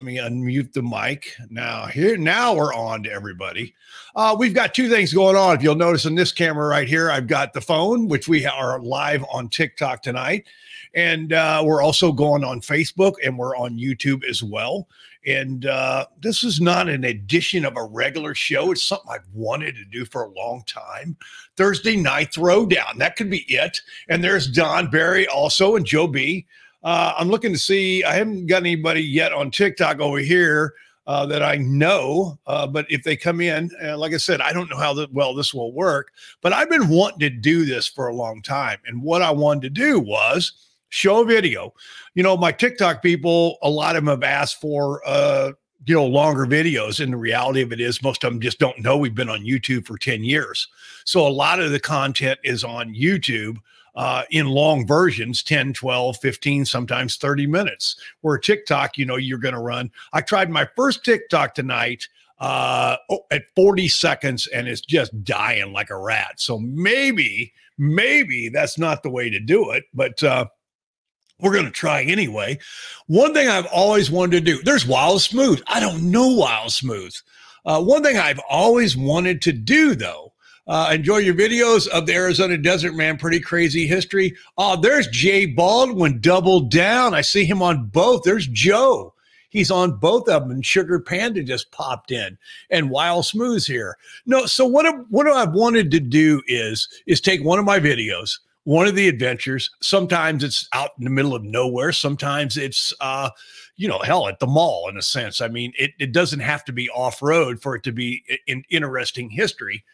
Let me unmute the mic now. Now we're on to everybody. We've got two things going on. If you'll notice in this camera right here, I've got the phone, which we are live on TikTok tonight. And we're also going on Facebook, and we're on YouTube as well. And this is not an edition of a regular show. It's something I've wanted to do for a long time. Thursday night throwdown. That could be it. And there's Don Barry also and Joe B. I'm looking to see. I haven't got anybody yet on TikTok over here that I know. But if they come in, like I said, I don't know how well this will work. But I've been wanting to do this for a long time. And what I wanted to do was show a video. You know, my TikTok people, a lot of them have asked for, longer videos. And the reality of it is most of them just don't know we've been on YouTube for 10 years. So a lot of the content is on YouTube in long versions, 10, 12, 15, sometimes 30 minutes. Where TikTok, you're going to run. I tried my first TikTok tonight at 40 seconds, and it's just dying like a rat. So maybe that's not the way to do it. But we're going to try anyway. One thing I've always wanted to do, there's Wild Smooth. I don't know Wild Smooth. One thing I've always wanted to do, though, enjoy your videos of the Arizona Desert Man. Pretty crazy history. Oh, there's Jay Baldwin, double down. I see him on both. There's Joe. He's on both of them. And Sugar Panda just popped in. And Wild Smooth's here. No, so what I've wanted to do is take one of my videos, one of the adventures. Sometimes it's out in the middle of nowhere. Sometimes it's, hell, at the mall in a sense. I mean, it doesn't have to be off-road for it to be an interesting history.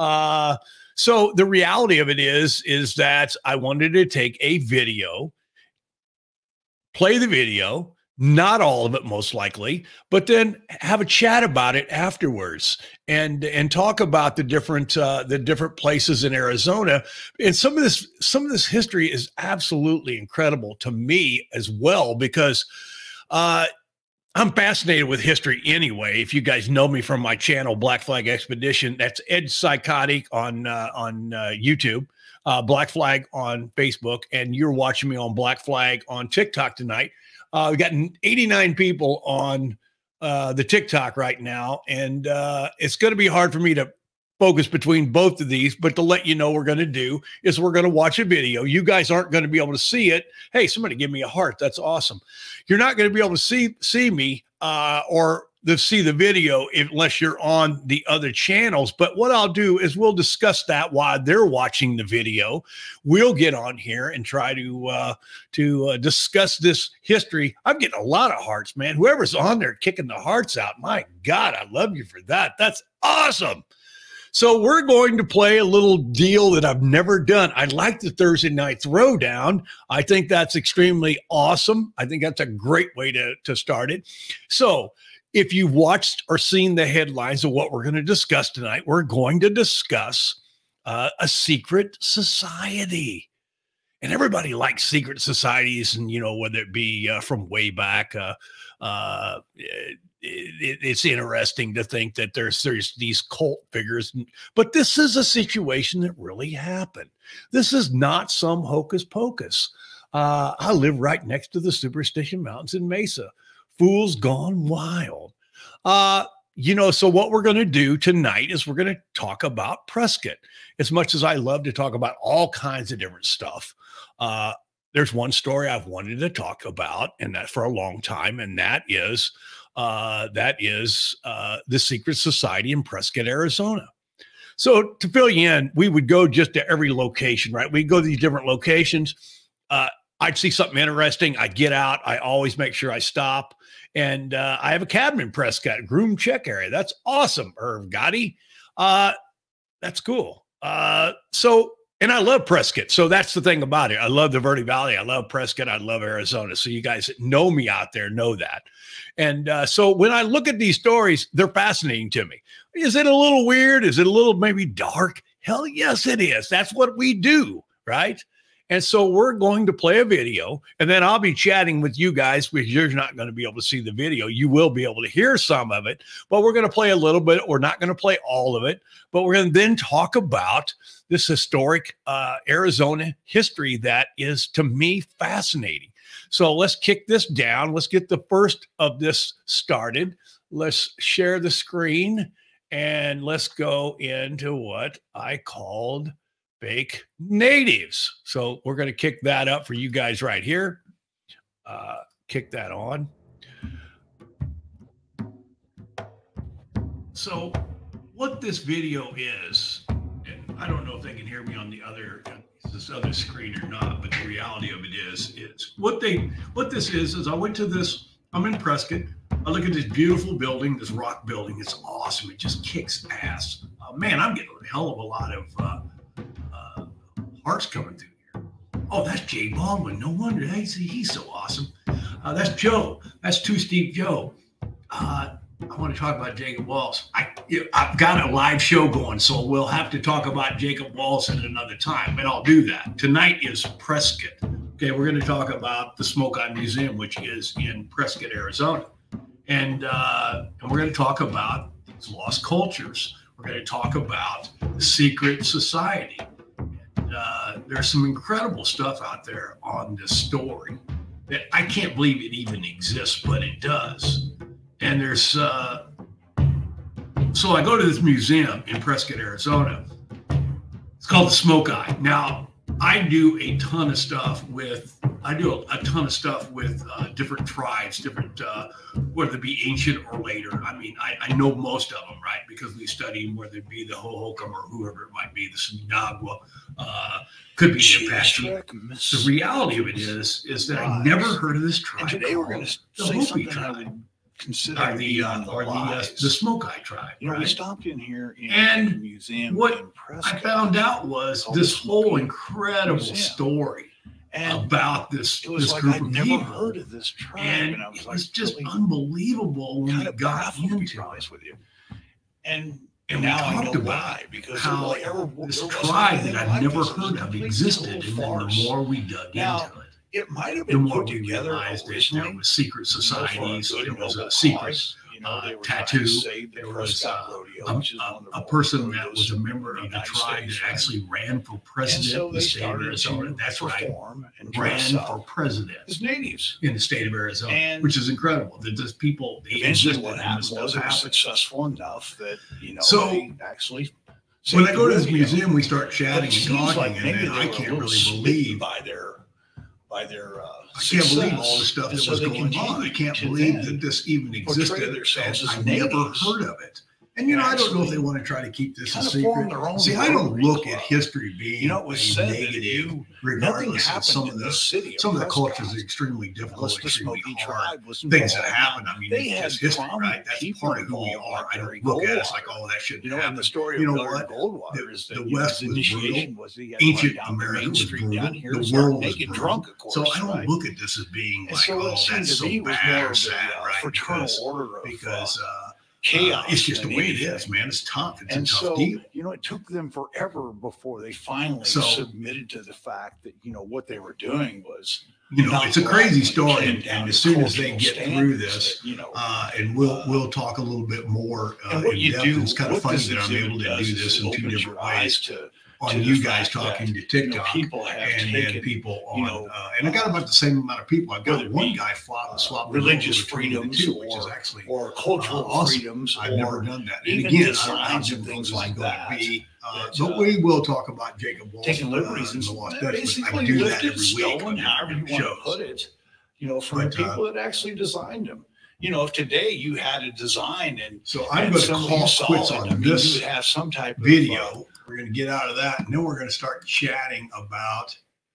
So the reality of it is that I wanted to take a video, play the video, not all of it most likely, but then have a chat about it afterwards and talk about the different places in Arizona. And some of this history is absolutely incredible to me as well, because I'm fascinated with history anyway. If you guys know me from my channel, Black Flag Expedition, that's Ed Psychotic on YouTube, Black Flag on Facebook, and you're watching me on Black Flag on TikTok tonight. We've got 89 people on the TikTok right now, and it's going to be hard for me to focus between both of these, but to let you know we're going to do is we're going to watch a video. You guys aren't going to be able to see it. Hey, somebody give me a heart. That's awesome. You're not going to be able to see me or see the video unless you're on the other channels. But what I'll do is we'll discuss that while they're watching the video. We'll get on here and try to discuss this history. I'm getting a lot of hearts, man. Whoever's on there kicking the hearts out, my God, I love you for that. That's awesome. So we're going to play a little deal that I've never done. I like the Thursday night throwdown. I think that's extremely awesome. I think that's a great way to start it. So if you've watched or seen the headlines of what we're going to discuss tonight, we're going to discuss a secret society. And everybody likes secret societies, and, whether it be from way back, it's interesting to think that there's these cult figures, but this is a situation that really happened. This is not some hocus pocus. I live right next to the Superstition Mountains in Mesa. Fools gone wild. So what we're going to do tonight is we're going to talk about Prescott. As much as I love to talk about all kinds of different stuff, there's one story I've wanted to talk about, and that for a long time, and that is the secret society in Prescott, Arizona. So to fill you in, we would go just to every location, right? We'd go to these different locations. I'd see something interesting. I'd get out. I always make sure I stop. And I have a cabin in Prescott, Groom Check area. That's awesome, Irv Gotti. That's cool. And I love Prescott. So that's the thing about it. I love the Verde Valley. I love Prescott. I love Arizona. So you guys that know me out there know that. And so when I look at these stories, they're fascinating to me. Is it a little weird? Is it a little maybe dark? Hell yes, it is. That's what we do, right? And so we're going to play a video, and then I'll be chatting with you guys because you're not going to be able to see the video. You will be able to hear some of it, but we're going to play a little bit. We're not going to play all of it, but we're going to then talk about this historic Arizona history that is, to me, fascinating. So let's kick this down. Let's get the first of this started. Let's share the screen and let's go into what I called Fake Natives. So we're going to kick that up for you guys right here. Kick that on. So what this video is, and I don't know if they can hear me on the other this other screen or not, but the reality of it is what this is I went to this, I'm in Prescott. I look at this beautiful building, this rock building. It's awesome. It just kicks ass. Man, I'm getting a hell of a lot of hearts coming through here. Oh, that's Jay Baldwin. No wonder. He's so awesome. That's Joe. That's Two Steve Joe. I want to talk about Jacob Walls. I've got a live show going, so we'll have to talk about Jacob Walls at another time, but I'll do that. Tonight is Prescott. Okay, we're going to talk about the Smoki Museum, which is in Prescott, Arizona. And we're going to talk about these lost cultures. We're going to talk about the secret society. And, there's some incredible stuff out there on this story that I can't believe it even exists, but it does. And there's, so I go to this museum in Prescott, Arizona. It's called the Smoki. Now, I do a ton of stuff with different tribes, different, whether it be ancient or later. I mean, I know most of them, right? Because we study them, whether it be the Hohokam or whoever it might be, the Sinagua, could be the Apache. The reality of it is that I never heard of this tribe. And today we're going to say something tribe. Consider the Smoki tribe. You know, right? We stopped in here in the museum. What I found out was this whole incredible story about this group of people. I'd never heard of this tribe, and it was just unbelievable when we got into it. With you. And now I know why, because how this tribe that I've never heard of existed, and then the more we dug into it, it might have been put together. Realized that there was secret societies. There was a secret tattoo. There was a person that was a member of the tribe that actually ran for president in the state of Arizona. That's right, ran for president. As natives in the state of Arizona, which is incredible. That those people eventually what happened was they were successful enough that they actually. When I go to this museum, we start chatting and talking, and I can't really believe I can't believe all the stuff that was going on. I can't believe that this even existed. I never heard of it. And, I don't know if they want to try to keep this a secret. See, I don't look at history being negative, regardless of some of the cultures are extremely difficult, extremely hard things that happen. I mean, it's just history, right? That's part of who we are. I don't look at us like, oh, that shouldn't happen. The story of the West was brutal. Ancient America was brutal. The world was brutal. So I don't look at this as being like, oh, that's so bad or sad, right? Because chaos. It's just the way it is, man. It's tough. It's a tough deal. It took them forever before they finally submitted to the fact that, what they were doing was, it's a crazy story. And as soon as they get through this, and we'll talk a little bit more in depth. It's kind of funny that I'm able to do this in two different ways. On you guys talking to TikTok, and then people on, and I got about the same amount of people. I've got one guy swap religious freedoms, which is actually or cultural freedoms. I've never done that. And again, designs and things like that. But we will talk about Jacob Walls taking liberties and the Lost basically I do that every week. However you want to put it, from the people that actually designed them. If today you had a design and so I'm going to call quits on this you would have some type of video. We're going to get out of that, and then we're going to start chatting about.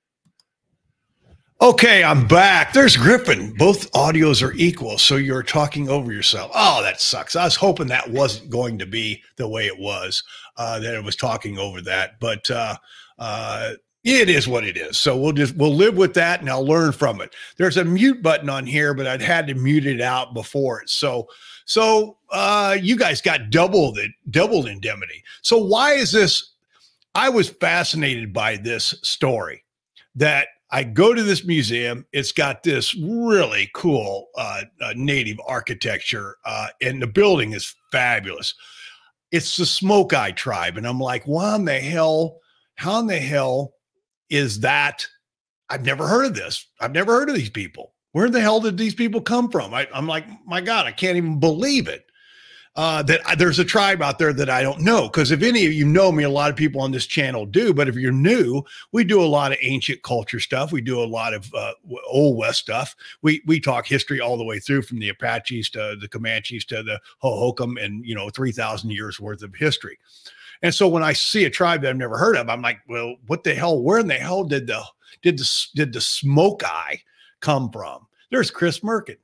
Okay, I'm back. There's Griffin. Both audios are equal, so you're talking over yourself. Oh, that sucks. I was hoping that wasn't going to be the way it was, that it was talking over that, but it is what it is. So we'll live with that, and I'll learn from it. There's a mute button on here, but I'd had to mute it out before it. So you guys got double indemnity. So why is this? I was fascinated by this story that I go to this museum. It's got this really cool native architecture, and the building is fabulous. It's the Smoki tribe. And I'm like, how in the hell is that I've never heard of this. I've never heard of these people. Where the hell did these people come from? I'm like, my God, I can't even believe it. There's a tribe out there that I don't know. Because if any of you know me, a lot of people on this channel do. But if you're new, we do a lot of ancient culture stuff. We do a lot of Old West stuff. We talk history all the way through, from the Apaches to the Comanches to the Hohokam, and 3,000 years worth of history. And so when I see a tribe that I've never heard of, I'm like, well, what the hell? Where in the hell did the Smoki come from? There's Chris Merkin.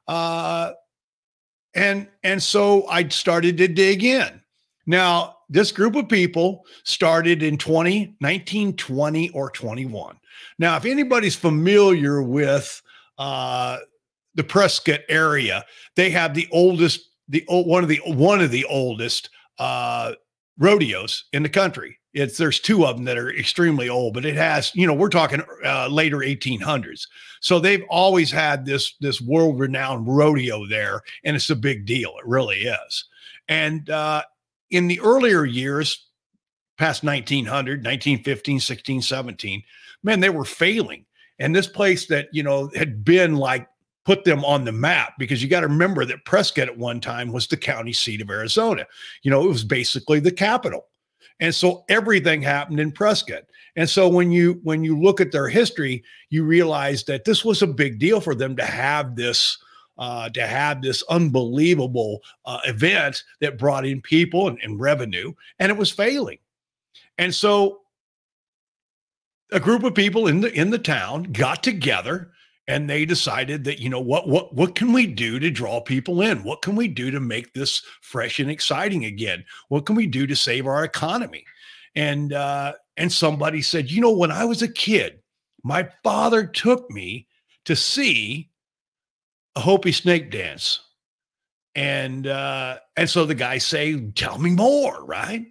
And so I started to dig in. Now, this group of people started in 1920 or 21. Now, if anybody's familiar with the Prescott area, they have one of the oldest rodeos in the country. There's two of them that are extremely old, but it has, we're talking later 1800s. So they've always had this world-renowned rodeo there, and it's a big deal. It really is. And in the earlier years, past 1900, 1915, 16, 17, man, they were failing. And this place that, had been like, put them on the map, because you got to remember that Prescott at one time was the county seat of Arizona. It was basically the capital. And so everything happened in Prescott. And so when you look at their history, you realize that this was a big deal for them to have this unbelievable event that brought in people and revenue, and it was failing. And so a group of people in the town got together, and they decided that, what can we do to draw people in? What can we do to make this fresh and exciting again? What can we do to save our economy? And somebody said, when I was a kid, my father took me to see a Hopi snake dance. And so the guys say, tell me more, right?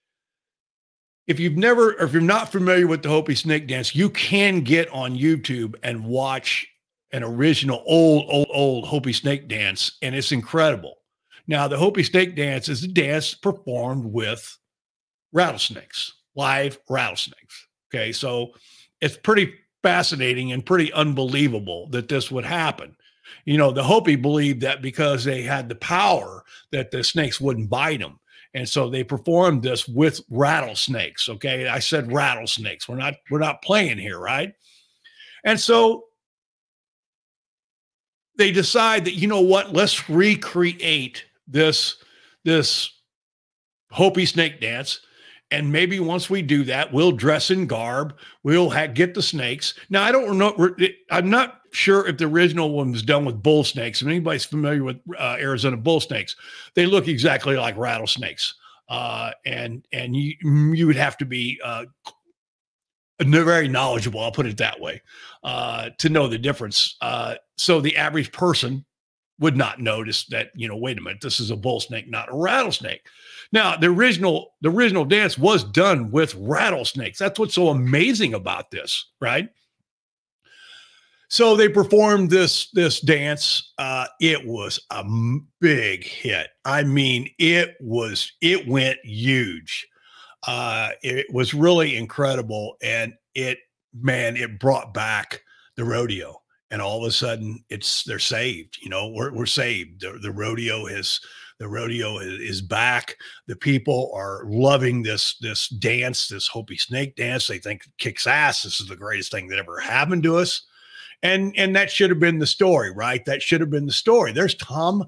If you're not familiar with the Hopi snake dance, you can get on YouTube and watch an original old Hopi snake dance, and it's incredible. Now, the Hopi snake dance is a dance performed with rattlesnakes, live rattlesnakes. Okay, so it's pretty fascinating and pretty unbelievable that this would happen. The Hopi believed that because they had the power, that the snakes wouldn't bite them. And so they performed this with rattlesnakes. Okay. I said rattlesnakes. We're not playing here. Right. And so they decide that, let's recreate this Hopi snake dance. And maybe once we do that, we'll dress in garb. We'll get the snakes. Now, I don't know. I'm not sure if the original one was done with bull snakes. If anybody's familiar with Arizona bull snakes, they look exactly like rattlesnakes. And you would have to be very knowledgeable, I'll put it that way, to know the difference. So the average person would not notice that, wait a minute, this is a bull snake, not a rattlesnake. Now, the original dance was done with rattlesnakes. That's what's so amazing about this, right? So they performed this dance. It was a big hit. I mean, it went huge. It was really incredible, and it brought back the rodeo. And all of a sudden, they're saved. We're saved. The rodeo is back. The people are loving this dance, this Hopi snake dance. They think it kicks ass. This is the greatest thing that ever happened to us. And that should have been the story, right? That should have been the story. There's Tom.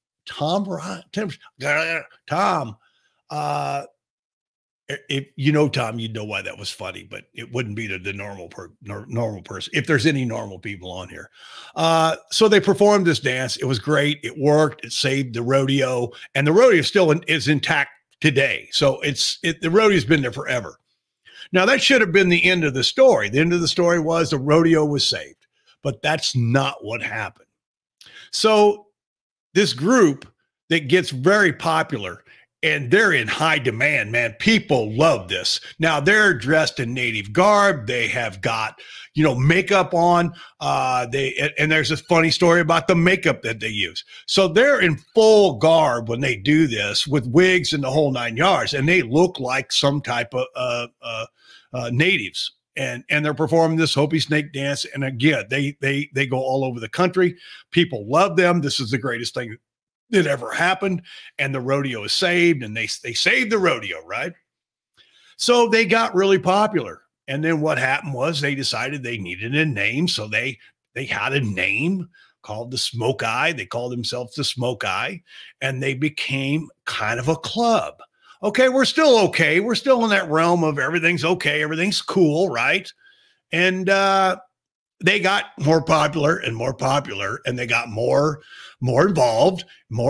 If you know Tom, you'd know why that was funny, but it wouldn't be to the normal person, if there's any normal people on here. So they performed this dance. It was great. It worked. It saved the rodeo, and the rodeo still is intact today. So the rodeo's been there forever. Now, that should have been the end of the story. The end of the story was the rodeo was saved, but that's not what happened. So this group that gets very popular, and they're in high demand, man. People love this. Now, they're dressed in native garb. They have got, makeup on. And there's this funny story about the makeup that they use. So they're in full garb when they do this, with wigs and the whole 9 yards, and they look like some type of natives. and they're performing this Hopi snake dance. And again, they go all over the country. People love them. This is the greatest thing that ever happened. And the rodeo is saved, and they saved the rodeo, right? So they got really popular. And then what happened was they decided they needed a name. So they had a name called the Smoki. They called themselves the Smoki, and they became kind of a club. Okay, we're still okay. We're still in that realm of everything's okay, everything's cool, right? And they got more popular, and they got more involved,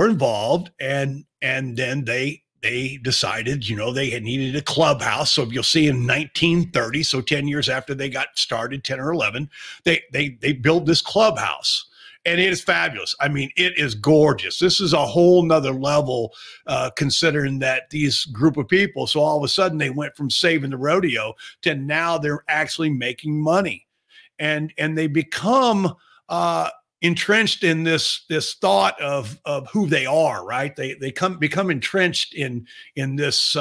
and then they decided, they had needed a clubhouse. So you'll see in 1930, so 10 years after they got started, 10 or 11, they built this clubhouse. And it is fabulous. I mean, it is gorgeous. This is a whole nother level, considering that these group of people, so all of a sudden they went from saving the rodeo to now they're actually making money. And they become entrenched in this thought of who they are, right? They become entrenched in this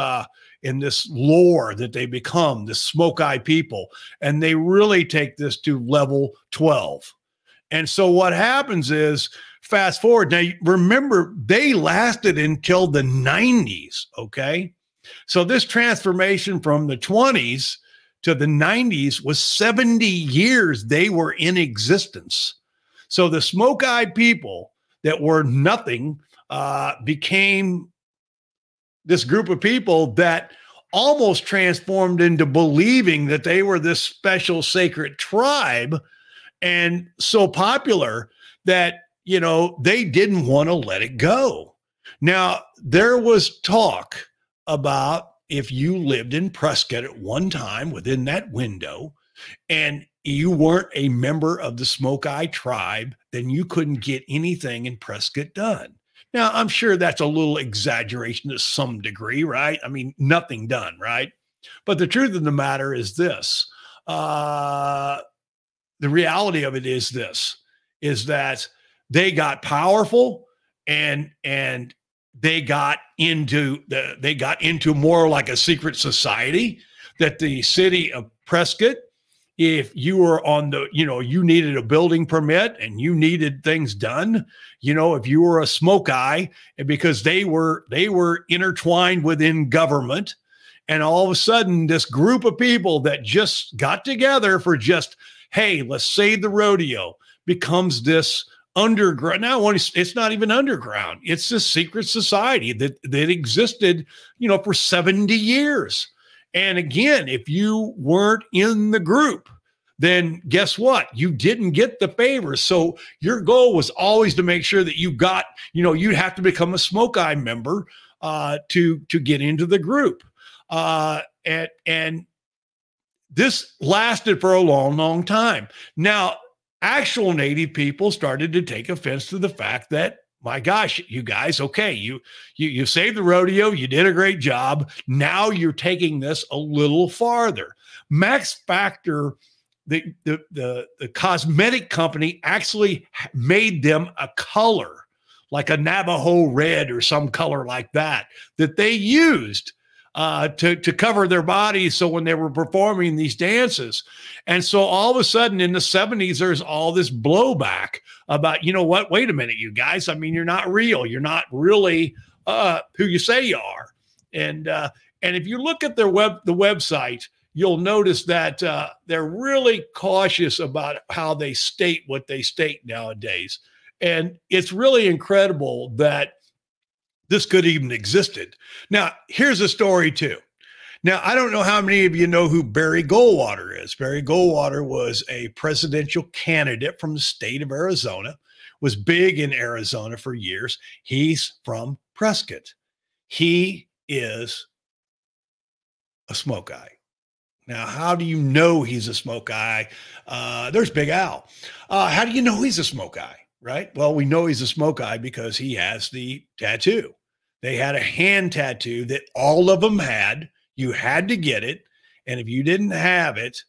lore that they become, the Smoki people, and they really take this to level 12. And so what happens is, fast forward. Now, remember, they lasted until the 90s, okay? So this transformation from the 20s to the 90s was 70 years they were in existence. So the Smoki people that were nothing became this group of people that almost transformed into believing that they were this special sacred tribe, and so popular that, they didn't want to let it go. Now, there was talk about if you lived in Prescott at one time within that window and you weren't a member of the Smoki tribe, then you couldn't get anything in Prescott done. Now, I'm sure that's a little exaggeration to some degree, right? I mean, nothing done, right? But the truth of the matter is this. The reality of it is this, is that they got powerful and they got into more like a secret society, that the city of Prescott, if you were on the, you needed a building permit and you needed things done, if you were a Smoki, and because they were intertwined within government, and all of a sudden this group of people that just got together for just, hey, let's save the rodeo, becomes this underground. Now, it's not even underground. It's this secret society that existed, for 70 years. And again, if you weren't in the group, then guess what? You didn't get the favors. So your goal was always to make sure that you got, you'd have to become a Smoki member to get into the group. And this lasted for a long, long time. Now, actual Native people started to take offense to the fact that, my gosh, you guys, okay, you saved the rodeo, you did a great job. Now you're taking this a little farther. Max Factor, the cosmetic company, actually made them a color, like a Navajo red or some color like that they used to cover their bodies. So when they were performing these dances, and so all of a sudden in the 70s, there's all this blowback about, what, wait a minute, you guys, I mean, you're not real. You're not really who you say you are. And if you look at the website, you'll notice that they're really cautious about how they state what they state nowadays. And it's really incredible that this could even existed. Now, here's a story too. Now, I don't know how many of you know who Barry Goldwater is. Barry Goldwater was a presidential candidate from the state of Arizona, was big in Arizona for years. He's from Prescott. He is a Smoki. Now, how do you know he's a Smoki? There's Big Al. How do you know he's a Smoki, right? Well, we know he's a Smoki because he has the tattoo. They had a hand tattoo that all of them had. You had to get it. And if you didn't have it,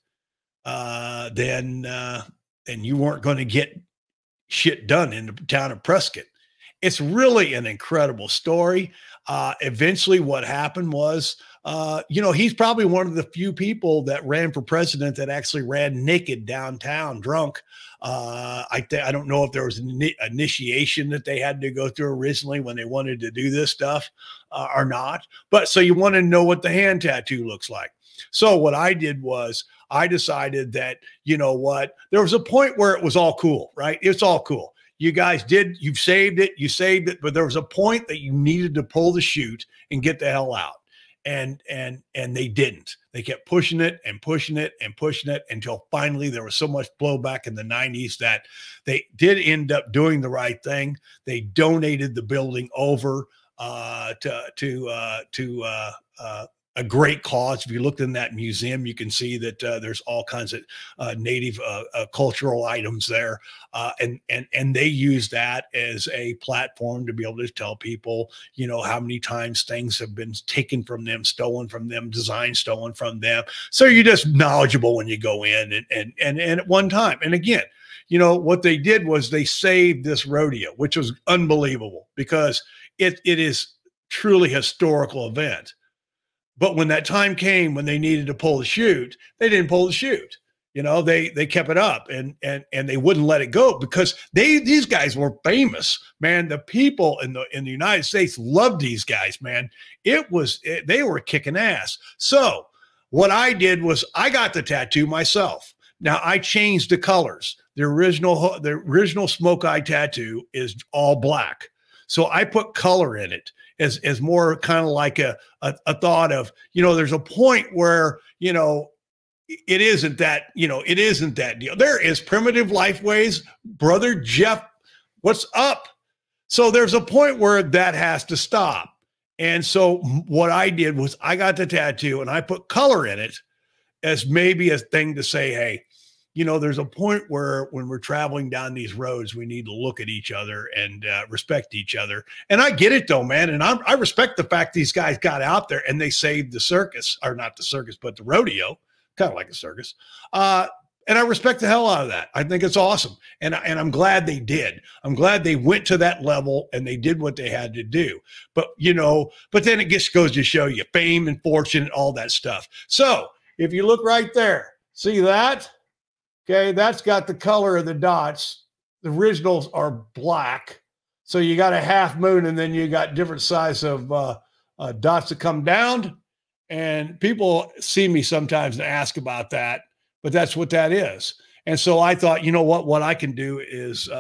then you weren't going to get shit done in the town of Prescott. It's really an incredible story. Eventually what happened was he's probably one of the few people that ran for president that actually ran naked downtown drunk. I don't know if there was an initiation that they had to go through originally when they wanted to do this stuff or not. But so you want to know what the hand tattoo looks like. So what I did was I decided that, there was a point where it was all cool, right? It's all cool. You guys you saved it, but there was a point that you needed to pull the chute and get the hell out. And they didn't. They kept pushing it and pushing it and pushing it until finally there was so much blowback in the 90s that they did end up doing the right thing. They donated the building over to a great cause. If you looked in that museum, you can see that there's all kinds of native cultural items there, and they use that as a platform to be able to tell people, how many times things have been taken from them, stolen from them, design stolen from them. So you're just knowledgeable when you go in, and at one time, and again, what they did was they saved this rodeo, which was unbelievable because it is truly historical event. But when that time came when they needed to pull the chute, they didn't pull the chute. They kept it up and they wouldn't let it go because these guys were famous, man. The people in the United States loved these guys, man. They were kicking ass. So what I did was I got the tattoo myself. Now I changed the colors. The original smoke eye tattoo is all black. So I put color in it as more kind of like a thought of, there's a point where, it isn't that deal. There is Primitive Lifeways, brother Jeff, what's up? So there's a point where that has to stop. And so what I did was I got the tattoo and I put color in it as maybe a thing to say, hey, there's a point where when we're traveling down these roads, we need to look at each other and respect each other. And I get it though, man. And I respect the fact these guys got out there and they saved the circus, or not the circus, but the rodeo, kind of like a circus. And I respect the hell out of that. I think it's awesome. And I'm glad they did. I'm glad they went to that level and they did what they had to do. But, but then it just goes to show you fame and fortune and all that stuff. So if you look right there, see that? Okay, that's got the color of the dots. The originals are black. So you got a half moon and then you got different size of dots that come down. And people see me sometimes and ask about that, but that's what that is. And so I thought, what I can do is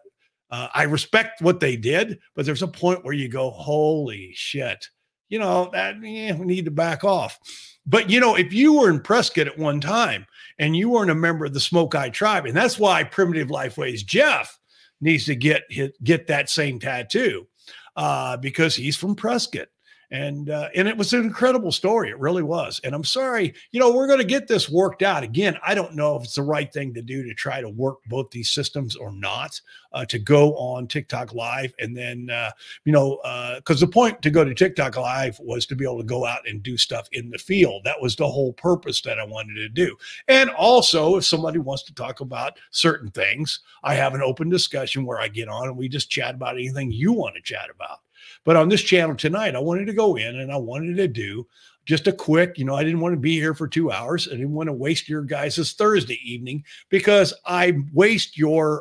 I respect what they did, but there's a point where you go, holy shit, we need to back off. But, if you were in Prescott at one time and you weren't a member of the Smoke Eye tribe, and that's why Primitive Lifeways Jeff needs to get that same tattoo because he's from Prescott. And it was an incredible story. It really was. And I'm sorry, we're going to get this worked out. Again, I don't know if it's the right thing to do to try to work both these systems or not, to go on TikTok Live. And then, because the point to go to TikTok Live was to be able to go out and do stuff in the field. That was the whole purpose that I wanted to do. And also, if somebody wants to talk about certain things, I have an open discussion where I get on and we just chat about anything you want to chat about. But on this channel tonight, I wanted to go in and I wanted to do just a quick, I didn't want to be here for 2 hours. I didn't want to waste your guys' Thursday evening because I waste your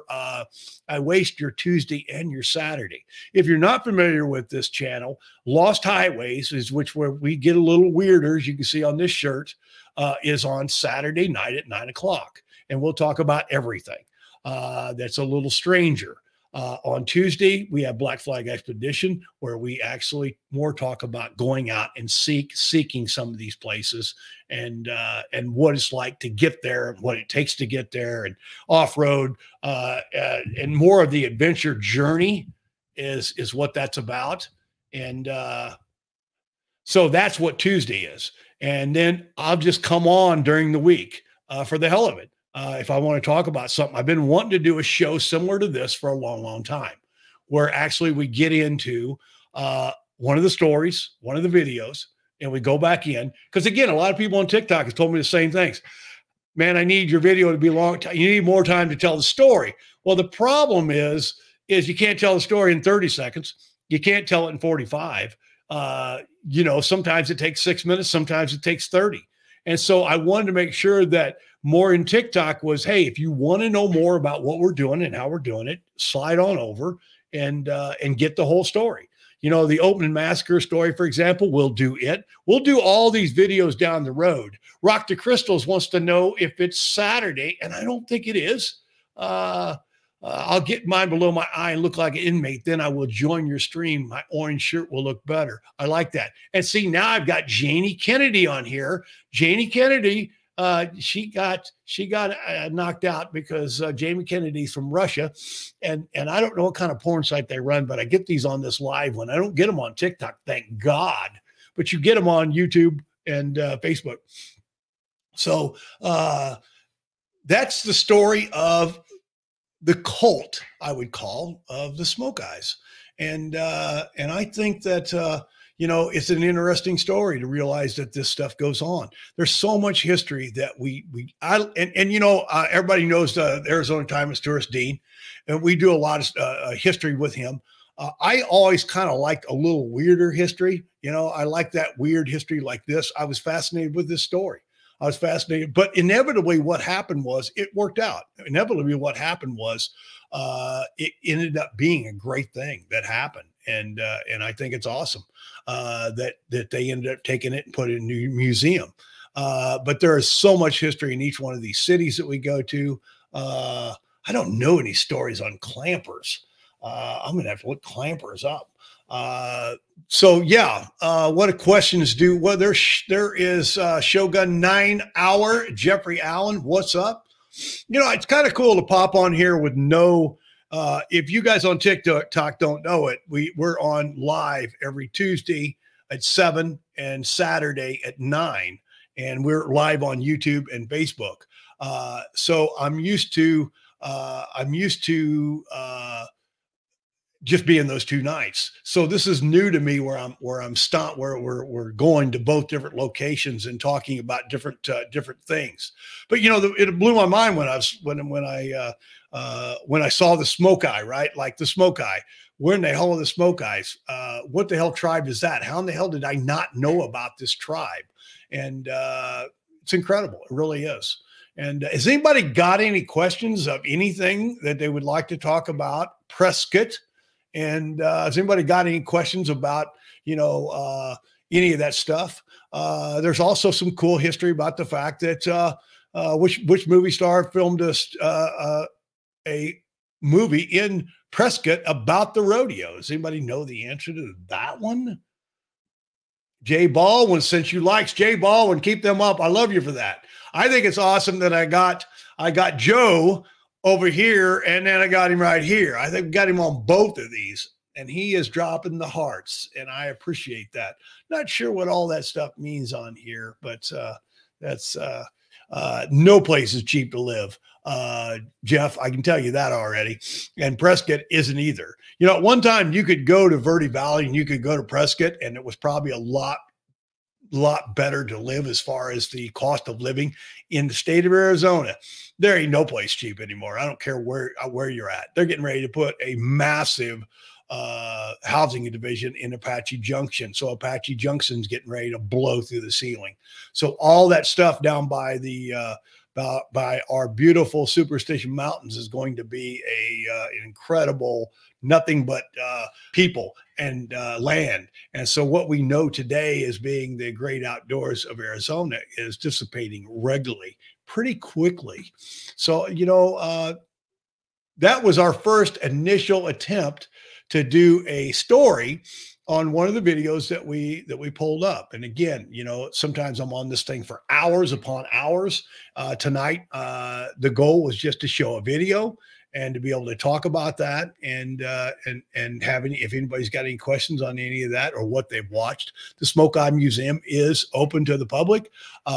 Tuesday and your Saturday. If you're not familiar with this channel, Lost Highways is where we get a little weirder, as you can see on this shirt, is on Saturday night at 9 o'clock. And we'll talk about everything that's a little stranger. On Tuesday, we have Black Flag Expedition, where we actually more talk about going out and seeking some of these places and what it's like to get there and what it takes to get there and off-road and more of the adventure journey is what that's about. And so that's what Tuesday is. And then I'll just come on during the week for the hell of it. If I want to talk about something, I've been wanting to do a show similar to this for a long, long time, where actually we get into one of the stories, one of the videos, and we go back in. Because again, a lot of people on TikTok have told me the same things. Man, I need your video to be long. You need more time to tell the story. Well, the problem is you can't tell the story in 30 seconds. You can't tell it in 45. you know, sometimes it takes 6 minutes, sometimes it takes 30. And so I wanted to make sure that more in TikTok was, hey, if you want to know more about what we're doing and how we're doing it, slide on over and get the whole story. You know, the Open Massacre story, for example, we'll do it. We'll do all these videos down the road. Rock to Crystals wants to know if it's Saturday, and I don't think it is. I'll get mine below my eye and look like an inmate. Then I will join your stream. My orange shirt will look better. I like that. And see, now I've got Janie Kennedy on here. Janie Kennedy, she got knocked out because Jamie Kennedy's from Russia, and I don't know what kind of porn site they run, but I get these on this live one. I don't get them on TikTok, thank God, but you get them on YouTube and Facebook. So that's the story of the cult, I would call, of the Smoke Eyes. And I think that, you know, it's an interesting story to realize that this stuff goes on. There's so much history that you know, everybody knows the Arizona Times tourist Dean, and we do a lot of history with him. I always kind of liked a little weirder history. You know, I like that weird history like this. I was fascinated with this story. I was fascinated, but inevitably what happened was it worked out. Inevitably what happened was it ended up being a great thing that happened. And I think it's awesome that they ended up taking it and put it in a new museum. But there is so much history in each one of these cities that we go to. I don't know any stories on clampers. I'm going to have to look clampers up. So yeah, what do questions do? Well, there is Shogun 9 Hour, Jeffrey Allen. What's up? You know, it's kind of cool to pop on here with no, if you guys on TikTok don't know it, we're on live every Tuesday at 7 and Saturday at 9, and we're live on YouTube and Facebook. So I'm used to just being those 2 nights. So this is new to me where we're going to both different locations and talking about different things. But you know, it blew my mind when I saw the Smoke Eye, right? Like the Smoke Eye. Where in the hell are the Smoke Eyes? What the hell tribe is that? How in the hell did I not know about this tribe? And it's incredible. It really is. And has anybody got any questions of anything that they would like to talk about Prescott? And has anybody got any questions about, you know, any of that stuff? There's also some cool history about the fact that which movie star filmed a movie in Prescott about the rodeo. Does anybody know the answer to that one? Jay Baldwin, since you likes Jay Baldwin, keep them up. I love you for that. I think it's awesome that I got Joe over here, and then I got him right here. I think we got him on both of these, and he is dropping the hearts, and I appreciate that. Not sure what all that stuff means on here, but that's no place is cheap to live. Jeff, I can tell you that already. And Prescott isn't either. You know, at one time you could go to Verde Valley and you could go to Prescott, and it was probably a lot better to live as far as the cost of living in the state of Arizona. There ain't no place cheap anymore. I don't care where you're at. They're getting ready to put a massive housing division in Apache Junction. So Apache Junction's getting ready to blow through the ceiling. So all that stuff down by the by our beautiful Superstition Mountains is going to be an incredible, nothing but people and land. And so what we know today as being the great outdoors of Arizona is dissipating regularly, pretty quickly. So, you know, that was our first initial attempt to do a story on one of the videos that we pulled up. And again, you know, sometimes I'm on this thing for hours upon hours. Tonight, the goal was just to show a video and to be able to talk about that and have if anybody's got any questions on any of that or what they've watched. The Smoki Museum is open to the public.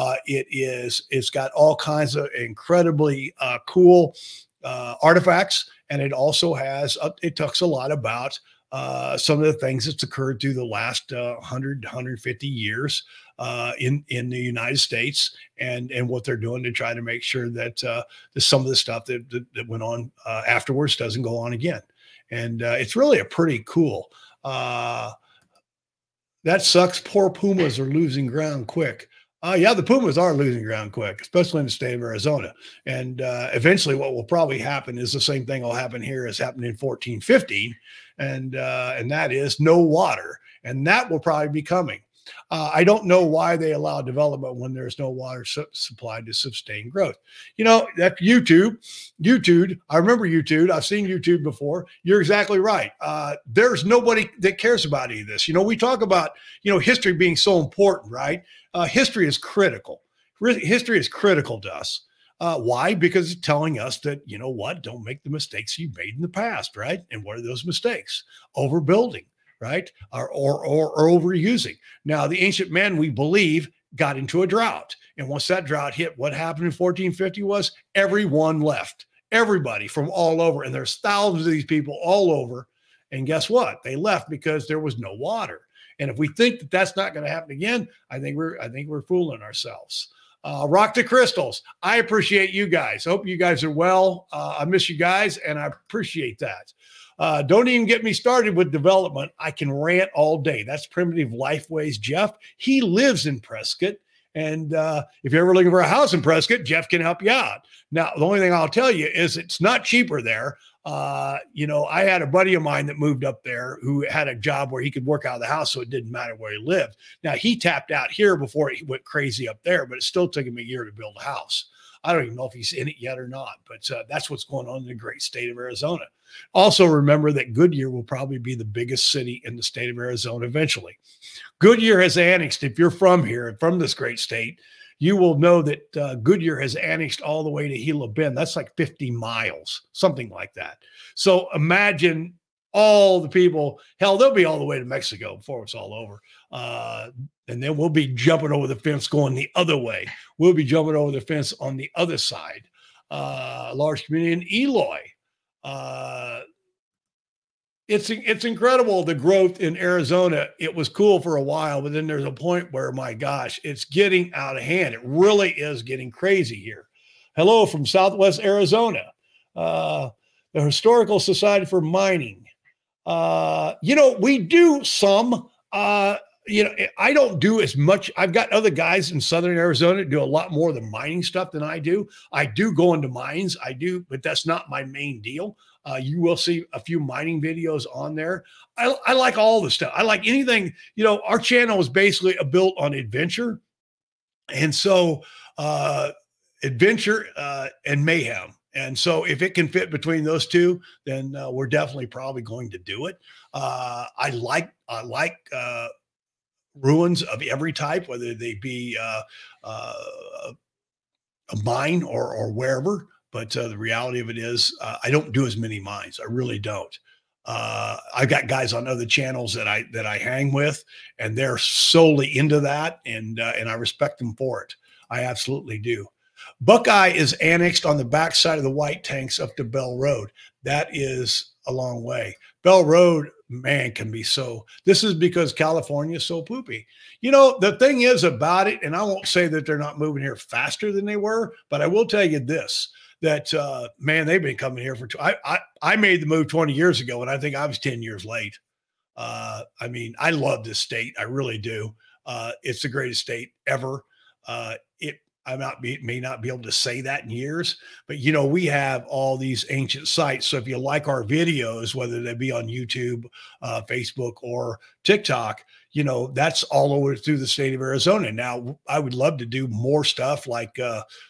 It's got all kinds of incredibly cool artifacts, and it also has it talks a lot about some of the things that's occurred through the last 100, 150 years in the United States, and what they're doing to try to make sure that some of the stuff that went on afterwards doesn't go on again. And it's really a pretty cool. That That sucks. Poor Pumas are losing ground quick. Yeah, the Pumas are losing ground quick, especially in the state of Arizona. And eventually what will probably happen is the same thing will happen here as happened in 1415. And that is no water. And that will probably be coming. I don't know why they allow development when there's no water supplied to sustain growth. You know, that YouTube, I remember YouTube. I've seen YouTube before. You're exactly right. There's nobody that cares about any of this. You know, we talk about, you know, history being so important, right? History is critical. History is critical to us. Why? Because it's telling us that, you know what, don't make the mistakes you made in the past, right? And what are those mistakes? Overbuilding, right? Or overusing. Now, the ancient men, we believe, got into a drought. And once that drought hit, what happened in 1450 was everyone left. Everybody from all over. And there's thousands of these people all over. And guess what? They left because there was no water. And if we think that that's not going to happen again, I think we're fooling ourselves. Rock to crystals. I appreciate you guys. Hope you guys are well. I miss you guys, and I appreciate that. Don't even get me started with development. I can rant all day. That's Primitive Lifeways Jeff. He lives in Prescott. And if you're ever looking for a house in Prescott, Jeff can help you out. Now, the only thing I'll tell you is it's not cheaper there. You know, I had a buddy of mine that moved up there who had a job where he could work out of the house, so it didn't matter where he lived. Now, he tapped out here before he went crazy up there, but it still took him a year to build a house. I don't even know if he's in it yet or not, but that's what's going on in the great state of Arizona. Also, remember that Goodyear will probably be the biggest city in the state of Arizona eventually. Goodyear has annexed, if you're from here, from this great state, you will know that Goodyear has annexed all the way to Gila Bend. That's like 50 miles, something like that. So imagine all the people, hell, they'll be all the way to Mexico before it's all over. And then we'll be jumping over the fence going the other way. We'll be jumping over the fence on the other side. Large community in Eloy. It's incredible, the growth in Arizona. It was cool for a while, but then there's a point where, my gosh, it's getting out of hand. It really is getting crazy here. Hello from Southwest Arizona. The Historical Society for Mining. You know, we do some, you know, I don't do as much. I've got other guys in Southern Arizona that do a lot more of the mining stuff than I do. I do go into mines. I do, but that's not my main deal. You will see a few mining videos on there. I like all the stuff. I like anything, you know, our channel is basically built on adventure. And so adventure and mayhem. And so if it can fit between those two, then we're definitely probably going to do it. I like ruins of every type, whether they be a mine or wherever. But the reality of it is, I don't do as many mines. I really don't. I've got guys on other channels that I hang with, and they're solely into that, and I respect them for it. I absolutely do. Buckeye is annexed on the backside of the White Tanks up to Bell Road. That is a long way. Bell Road, man, can be so. This is because California is so poopy. You know, the thing is about it, and I won't say that they're not moving here faster than they were, but I will tell you this. That, man, they've been coming here for, I made the move 20 years ago, and I think I was 10 years late. I mean, I love this state. I really do. It's the greatest state ever. I may not be able to say that in years, but, you know, we have all these ancient sites. So if you like our videos, whether they be on YouTube, Facebook, or TikTok, you know, that's all over through the state of Arizona. Now, I would love to do more stuff like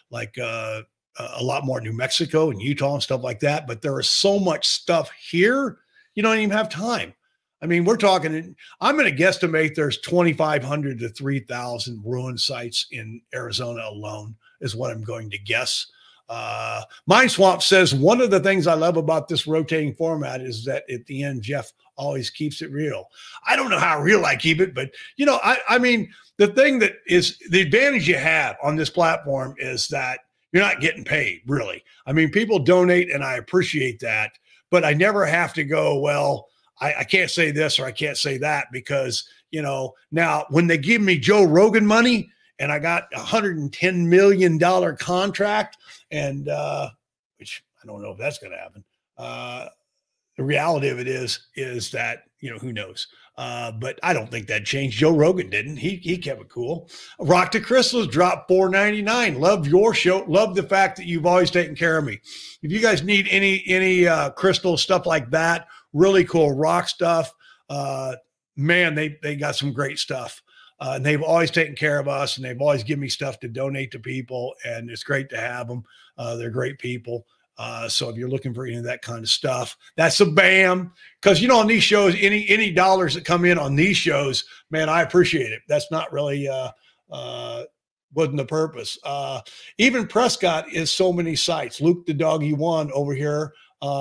a lot more New Mexico and Utah and stuff like that. But there is so much stuff here, you don't even have time. I mean, we're talking, I'm going to guesstimate there's 2,500 to 3,000 ruin sites in Arizona alone is what I'm going to guess. Mind Swamp says, one of the things I love about this rotating format is that at the end, Jeff always keeps it real. I don't know how real I keep it, but, you know, I mean, the thing that is the advantage you have on this platform is that you're not getting paid, really. I mean, people donate, and I appreciate that, but I never have to go, well, I can't say this or I can't say that because, you know, now when they give me Joe Rogan money and I got $110 million contract, and which I don't know if that's going to happen. the reality of it is that, you know, who knows? But I don't think that changed. Joe Rogan didn't. He kept it cool. Rock to Crystals dropped $4.99. Love your show. Love the fact that you've always taken care of me. If you guys need any crystal stuff like that, really cool rock stuff. Man, they got some great stuff. And they've always taken care of us, and they've always given me stuff to donate to people, and it's great to have them. They're great people. So if you're looking for any of that kind of stuff, that's a bam. Because, you know, on these shows, any dollars that come in on these shows, man, I appreciate it. That's not really wasn't the purpose. Even Prescott is so many sites. Luke the Doggy One over here.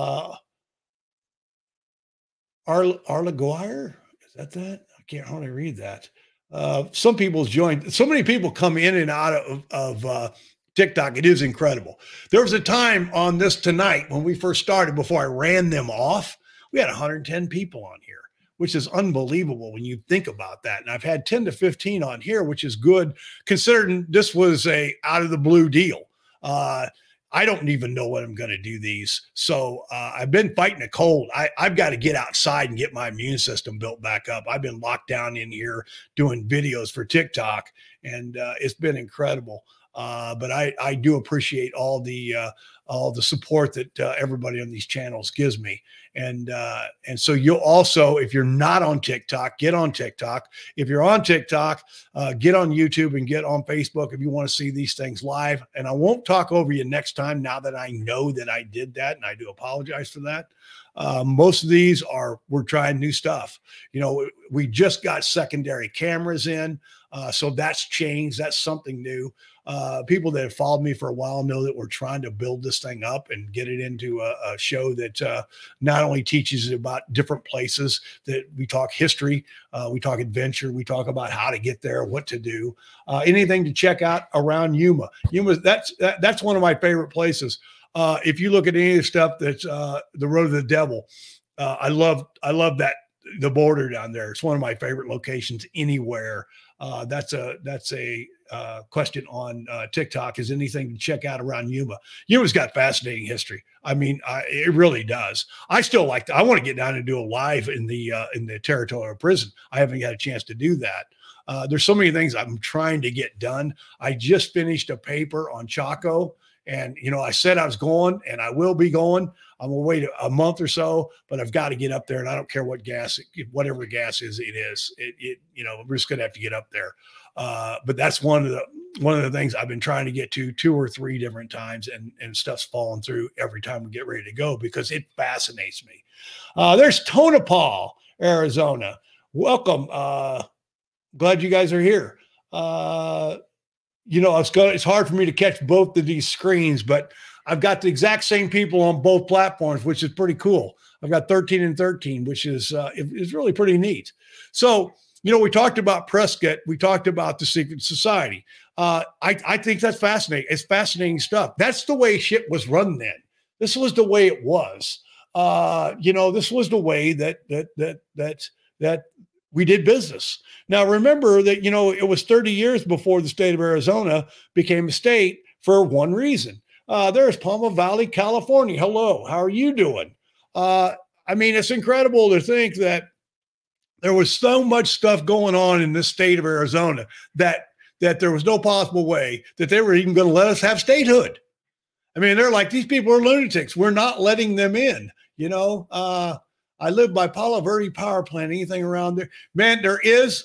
Arla Guire, is that? I can't hardly read that. Some people's joined. So many people come in and out of TikTok. It is incredible. There was a time on this tonight when we first started, before I ran them off, we had 110 people on here, which is unbelievable when you think about that. And I've had 10 to 15 on here, which is good considering this was a out of the blue deal. I don't even know what I'm going to do these. So I've been fighting a cold. I've got to get outside and get my immune system built back up. I've been locked down in here doing videos for TikTok, and it's been incredible. But I do appreciate all the support that everybody on these channels gives me. And so you'll also, if you're not on TikTok, get on TikTok. If you're on TikTok, get on YouTube and get on Facebook if you want to see these things live. And I won't talk over you next time, now that I know that I did that, and I do apologize for that. Most of these we're trying new stuff. You know, we just got secondary cameras in. So that's changed. That's something new. People that have followed me for a while know that we're trying to build this thing up and get it into a show that not only teaches about different places, that we talk history, we talk adventure, we talk about how to get there, what to do, anything to check out around Yuma. That's one of my favorite places. If you look at any of the stuff that's the Road of the Devil, I love that, the border down there. It's one of my favorite locations anywhere. That's a question on TikTok. Is anything to check out around Yuma? Yuma's got fascinating history. I mean, it really does. I still like I want to get down and do a live in the territorial prison. I haven't had a chance to do that. There's so many things I'm trying to get done. I just finished a paper on Chaco, and, you know, I said I was going, and I will be going. I'm gonna wait a month or so, but I've got to get up there, and I don't care what gas, whatever gas is, you know, we're just gonna have to get up there. But that's one of the things I've been trying to get to 2 or 3 different times, and stuff's falling through every time we get ready to go because it fascinates me. There's Tonopah, Arizona. Welcome. Glad you guys are here. You know, it's hard for me to catch both of these screens, but I've got the exact same people on both platforms, which is pretty cool. I've got 13 and 13, which is really pretty neat. So, you know, we talked about Prescott. We talked about the secret society. I think that's fascinating. It's fascinating stuff. That's the way shit was run then. This was the way it was. You know, this was the way that we did business. Now, remember that, you know, it was 30 years before the state of Arizona became a state for one reason. There's Palma Valley, California. Hello, how are you doing? I mean, it's incredible to think that there was so much stuff going on in this state of Arizona that there was no possible way that they were even going to let us have statehood. I mean, they're like, these people are lunatics. We're not letting them in, you know. I live by Palo Verde power plant, anything around there. Man, there is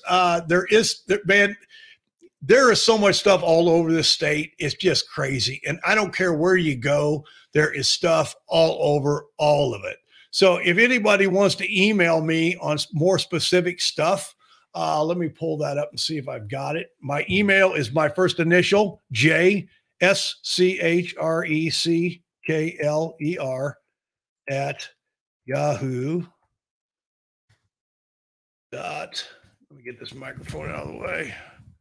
so much stuff all over this state. It's just crazy. And I don't care where you go, there is stuff all over all of it. So if anybody wants to email me on more specific stuff, let me pull that up and see if I've got it. My email is my first initial, JSCHRECKLER at Yahoo. Let me get this microphone out of the way.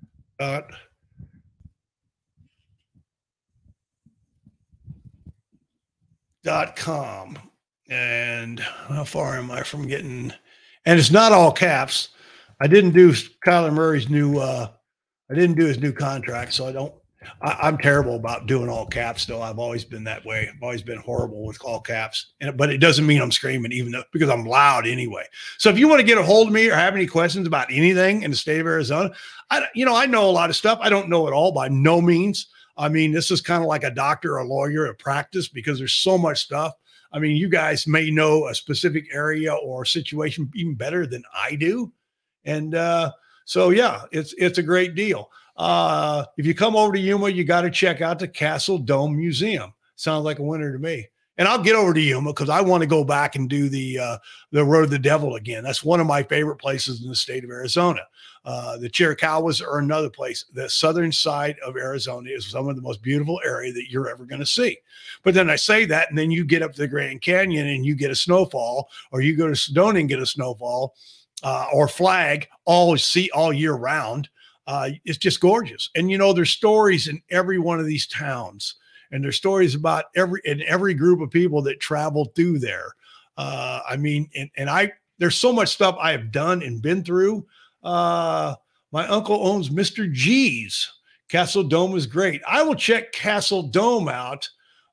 .com. And how far am I from getting? And it's not all caps. I didn't do Kyler Murray's new. I didn't do his new contract, so I don't. I'm terrible about doing all caps, though. I've always been that way. I've always been horrible with all caps, but it doesn't mean I'm screaming, even though because I'm loud anyway. So if you want to get a hold of me or have any questions about anything in the state of Arizona, I know a lot of stuff. I don't know it all by no means. I mean, this is kind of like a doctor or a lawyer at practice because there's so much stuff. I mean, you guys may know a specific area or situation even better than I do. And so, yeah, it's a great deal. If you come over to Yuma, you got to check out the Castle Dome Museum. Sounds like a winner to me. And I'll get over to Yuma because I want to go back and do the Road of the Devil again. That's one of my favorite places in the state of Arizona. The Chiricahuas are another place. The southern side of Arizona is some of the most beautiful area that you're ever going to see. But then I say that, and then you get up to the Grand Canyon and you get a snowfall, or you go to Sedona and get a snowfall, or Flag all year round. It's just gorgeous. And, there's stories in every one of these towns, and there's stories about every group of people that traveled through there. I mean, there's so much stuff I have done and been through. My uncle owns Mr. G's. Castle Dome is great. I will check Castle Dome out.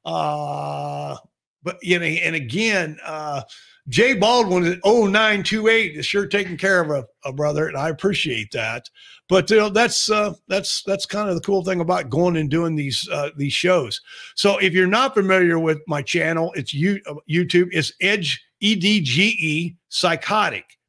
But again, Jay Baldwin at 0928 is sure taking care of a brother, and I appreciate that. But that's kind of the cool thing about going and doing these shows. So if you're not familiar with my channel, it's YouTube. It's Edge EDGE Psychotic,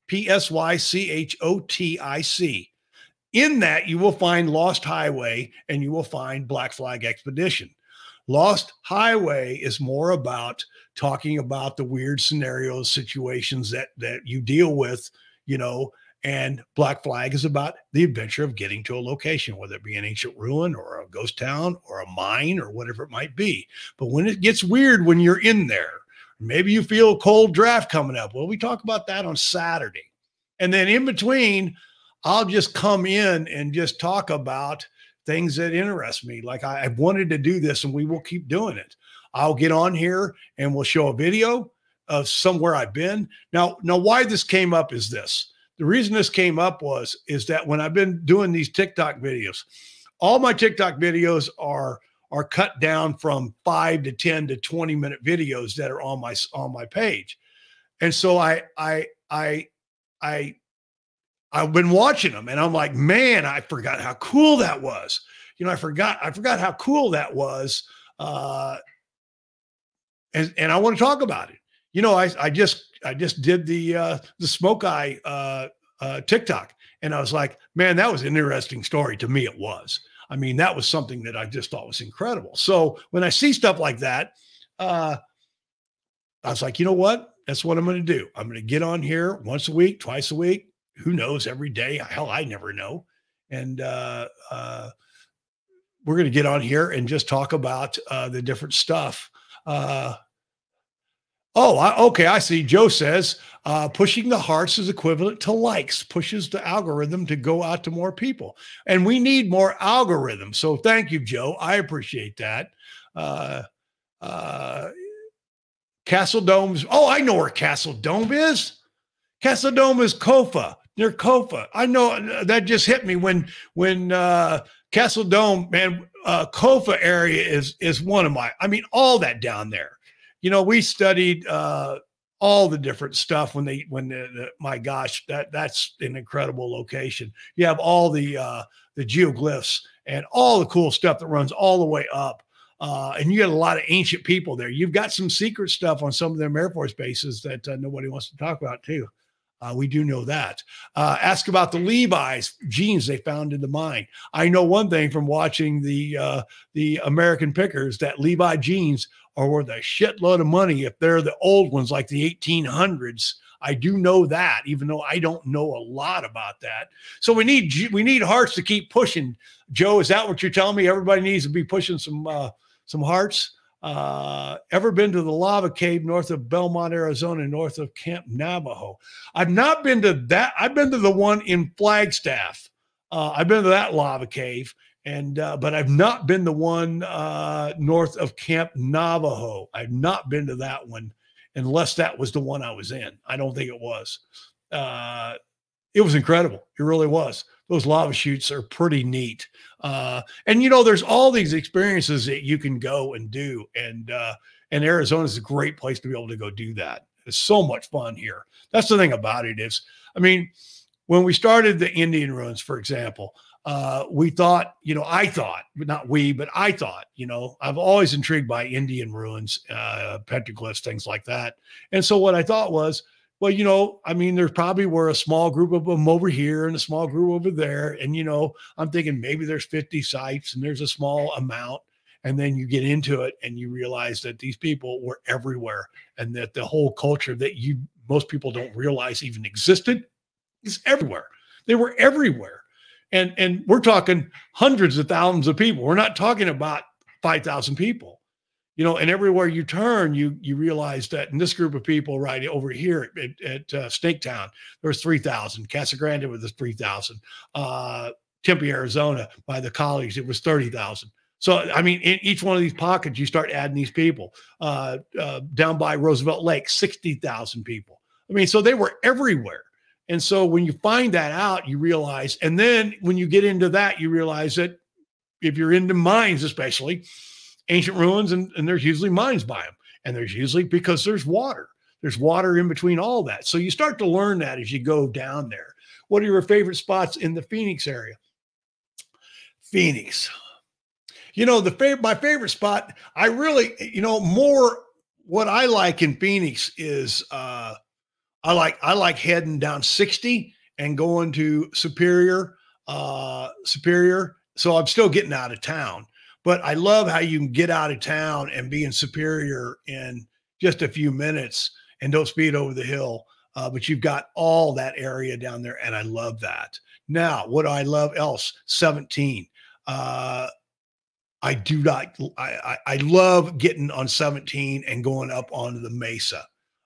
PSYCHOTIC. In that, you will find Lost Highway and you will find Black Flag Expedition. Lost Highway is more about talking about the weird scenarios, situations that you deal with, and Black Flag is about the adventure of getting to a location, whether it be an ancient ruin or a ghost town or a mine or whatever it might be. But when it gets weird, when you're in there, maybe you feel a cold draft coming up. Well, we talk about that on Saturday. And then in between, I'll just come in and just talk about things that interest me. Like I've wanted to do this, and we will keep doing it. I'll get on here and we'll show a video of somewhere I've been. Now why this came up is this. The reason this came up is that when I've been doing these TikTok videos, all my TikTok videos are cut down from 5 to 10 to 20-minute videos that are on my page. And so I've been watching them, and I'm like, man, I forgot how cool that was. I forgot how cool that was. And I want to talk about it. I just did the Smoke Eye TikTok, and I was like, man, that was an interesting story. To me, it was. I mean, that was something that I just thought was incredible. So when I see stuff like that, I was like, you know what? That's what I'm going to do. I'm going to get on here once a week, twice a week. Who knows, every day? Hell, I never know. And we're going to get on here and just talk about the different stuff. Okay, I see. Joe says pushing the hearts is equivalent to likes, pushes the algorithm to go out to more people. And we need more algorithms. So thank you, Joe. I appreciate that. Castle Dome's. Oh, I know where Castle Dome is. Castle Dome is Kofa. Near Kofa. I know that just hit me when Castle Dome, man, Kofa area is one of my, I mean, all that down there. We studied all the different stuff my gosh, that's an incredible location. You have all the geoglyphs and all the cool stuff that runs all the way up. And you get a lot of ancient people there. You've got some secret stuff on some of them Air Force bases that nobody wants to talk about too. We do know that. Ask about the Levi's jeans they found in the mine. I know one thing from watching the American Pickers, that Levi jeans are worth a shitload of money if they're the old ones like the 1800s. I do know that, even though I don't know a lot about that. So we need hearts to keep pushing. Joe, is that what you're telling me? Everybody needs to be pushing some hearts. Ever been to the lava cave north of Belmont, Arizona, north of Camp Navajo? I've not been to that. I've been to the one in Flagstaff. I've been to that lava cave, but I've not been the one north of Camp Navajo. I've not been to that one, unless that was the one I was in. I don't think it was. It was incredible. It really was. Those lava chutes are pretty neat. And you know, there's all these experiences that you can go and do. And Arizona is a great place to be able to go do that. It's so much fun here. That's the thing about it is, I mean, when we started the Indian ruins, for example, we thought, you know, I thought, but not we, but I thought, you know, I've always intrigued by Indian ruins, petroglyphs, things like that. And so what I thought was, well, you know, I mean, there probably were a small group of them over here and a small group over there. And, you know, I'm thinking maybe there's 50 sites and there's a small amount. And then you get into it and you realize that these people were everywhere and that the whole culture that most people don't realize even existed is everywhere. They were everywhere. And we're talking hundreds of thousands of people. We're not talking about 5,000 people. You know, and everywhere you turn, you realize that in this group of people right over here at Snaketown, there was 3,000. Casa Grande was 3,000. Tempe, Arizona, by the college, it was 30,000. So, I mean, in each one of these pockets, you start adding these people. Down by Roosevelt Lake, 60,000 people. I mean, so they were everywhere. And so when you find that out, you realize, and then when you get into that, you realize that if you're into mines, especially, ancient ruins, and there's usually mines by them. And there's usually, because there's water in between all that. So you start to learn that as you go down there. What are your favorite spots in the Phoenix area? Phoenix. You know, my favorite spot, I really, you know, more what I like in Phoenix is I like heading down 60 and going to Superior. So I'm still getting out of town. But I love how you can get out of town and be in Superior in just a few minutes and don't speed over the hill. But you've got all that area down there, and I love that. Now, what do I love else? 17. I love getting on 17 and going up onto the mesa.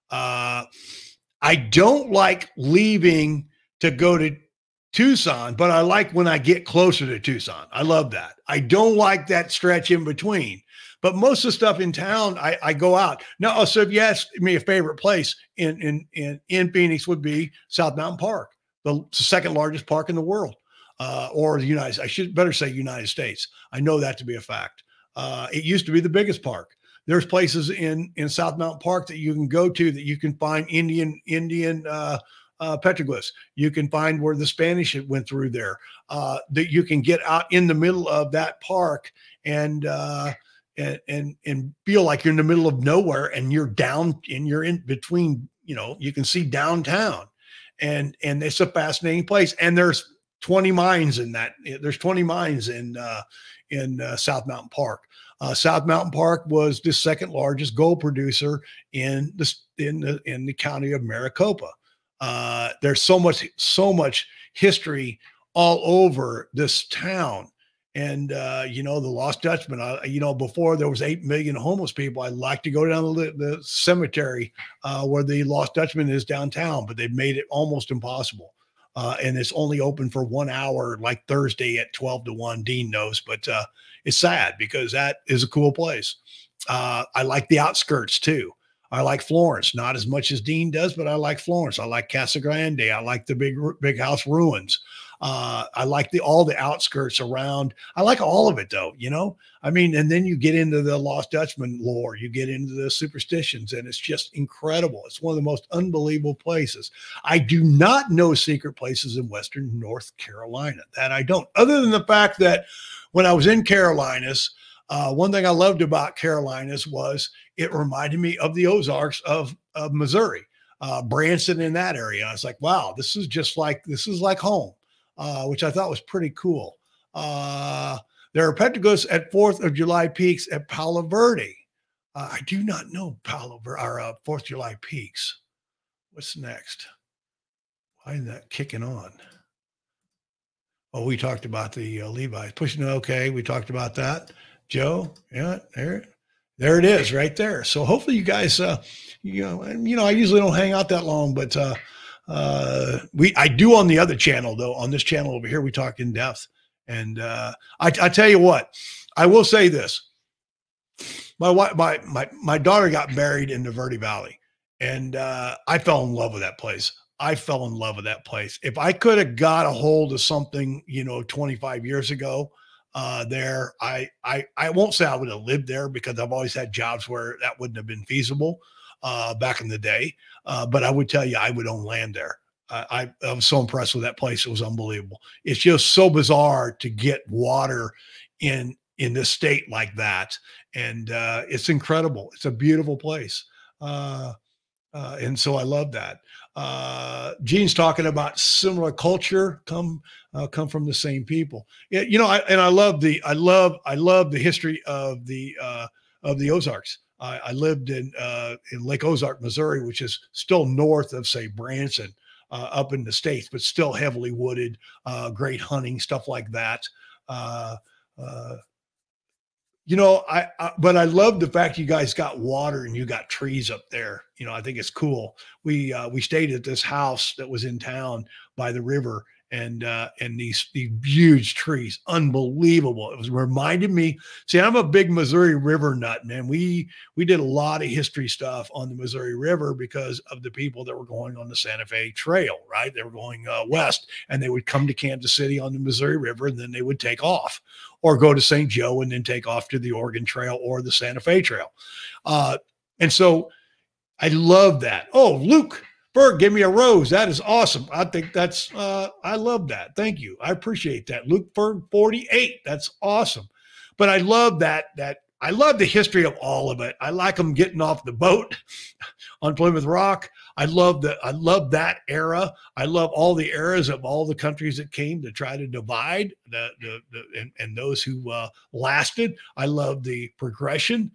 I don't like leaving to go to Tucson, but I like when I get closer to Tucson. I love that. I don't like that stretch in between, but most of the stuff in town, I go out. Now, so if you ask me a favorite place in Phoenix would be South Mountain Park, the second largest park in the world, or the I should better say United States. I know that to be a fact. It used to be the biggest park. There's places in South Mountain Park that you can go to that you can find Indian petroglyphs. You can find where the Spanish went through there. That you can get out in the middle of that park and feel like you're in the middle of nowhere and you're down and you're in between. You know, you can see downtown, and it's a fascinating place. And there's 20 mines in that. There's 20 mines in South Mountain Park. South Mountain Park was the second largest gold producer in the county of Maricopa. There's so much history all over this town. And, you know, the Lost Dutchman, you know, before there was 8 million homeless people, I'd like to go down the cemetery where the Lost Dutchman is downtown, but they've made it almost impossible. And it's only open for 1 hour, like Thursday at 12 to 1, Dean knows, but it's sad because that is a cool place. I like the outskirts too. I like Florence, not as much as Dean does, but I like Florence. I like Casa Grande. I like the big house ruins. I like all the outskirts around. I like all of it though, you know, I mean, and then you get into the Lost Dutchman lore, you get into the superstitions, and it's just incredible. It's one of the most unbelievable places. I do not know secret places in Western North Carolina, that I don't, other than the fact that when I was in Carolinas, one thing I loved about Carolinas was it reminded me of the Ozarks of Missouri, Branson in that area. I was like, wow, this is like home. Which I thought was pretty cool. There are petroglyphs at 4th of July peaks at Palo Verde. I do not know Palo Verde or 4th of July peaks. What's next? Why isn't that kicking on? Oh, we talked about the Levi's pushing. Okay, we talked about that. Joe, yeah, there it is, right there. So hopefully you guys, you know, I usually don't hang out that long, but I do on the other channel though. On this channel over here, we talk in depth. And I tell you what, I will say this: my daughter got married in the Verde Valley, and I fell in love with that place. I fell in love with that place. If I could have got a hold of something, 25 years ago, there, I won't say I would have lived there because I've always had jobs where that wouldn't have been feasible back in the day. But I would tell you, I would own land there. I was so impressed with that place. It was unbelievable. It's just so bizarre to get water in this state like that. And it's incredible. It's a beautiful place. And so I love that. Gene's talking about similar culture come from the same people. I love the history of the Ozarks. I lived in Lake Ozark, Missouri, which is still north of, say, Branson, up in the States, but still heavily wooded, great hunting, stuff like that. But I love the fact you guys got water and you got trees up there. I think it's cool. We stayed at this house that was in town by the river, and these huge trees, unbelievable. It was reminded me. See, I'm a big Missouri River nut, man. We did a lot of history stuff on the Missouri River because of the people that were going on the Santa Fe Trail, right? They were going west, and they would come to Kansas City on the Missouri River, and then they would take off, or go to St. Joe and then take off to the Oregon Trail or the Santa Fe Trail. And so I love that. Oh, Luke Berg, give me a rose. That is awesome. I think that's, I love that. Thank you. I appreciate that. Luke Berg, 48. That's awesome. But I love that I love the history of all of it. I like them getting off the boat on Plymouth Rock. I love that era. I love all the eras of all the countries that came to try to divide and those who lasted. I love the progression.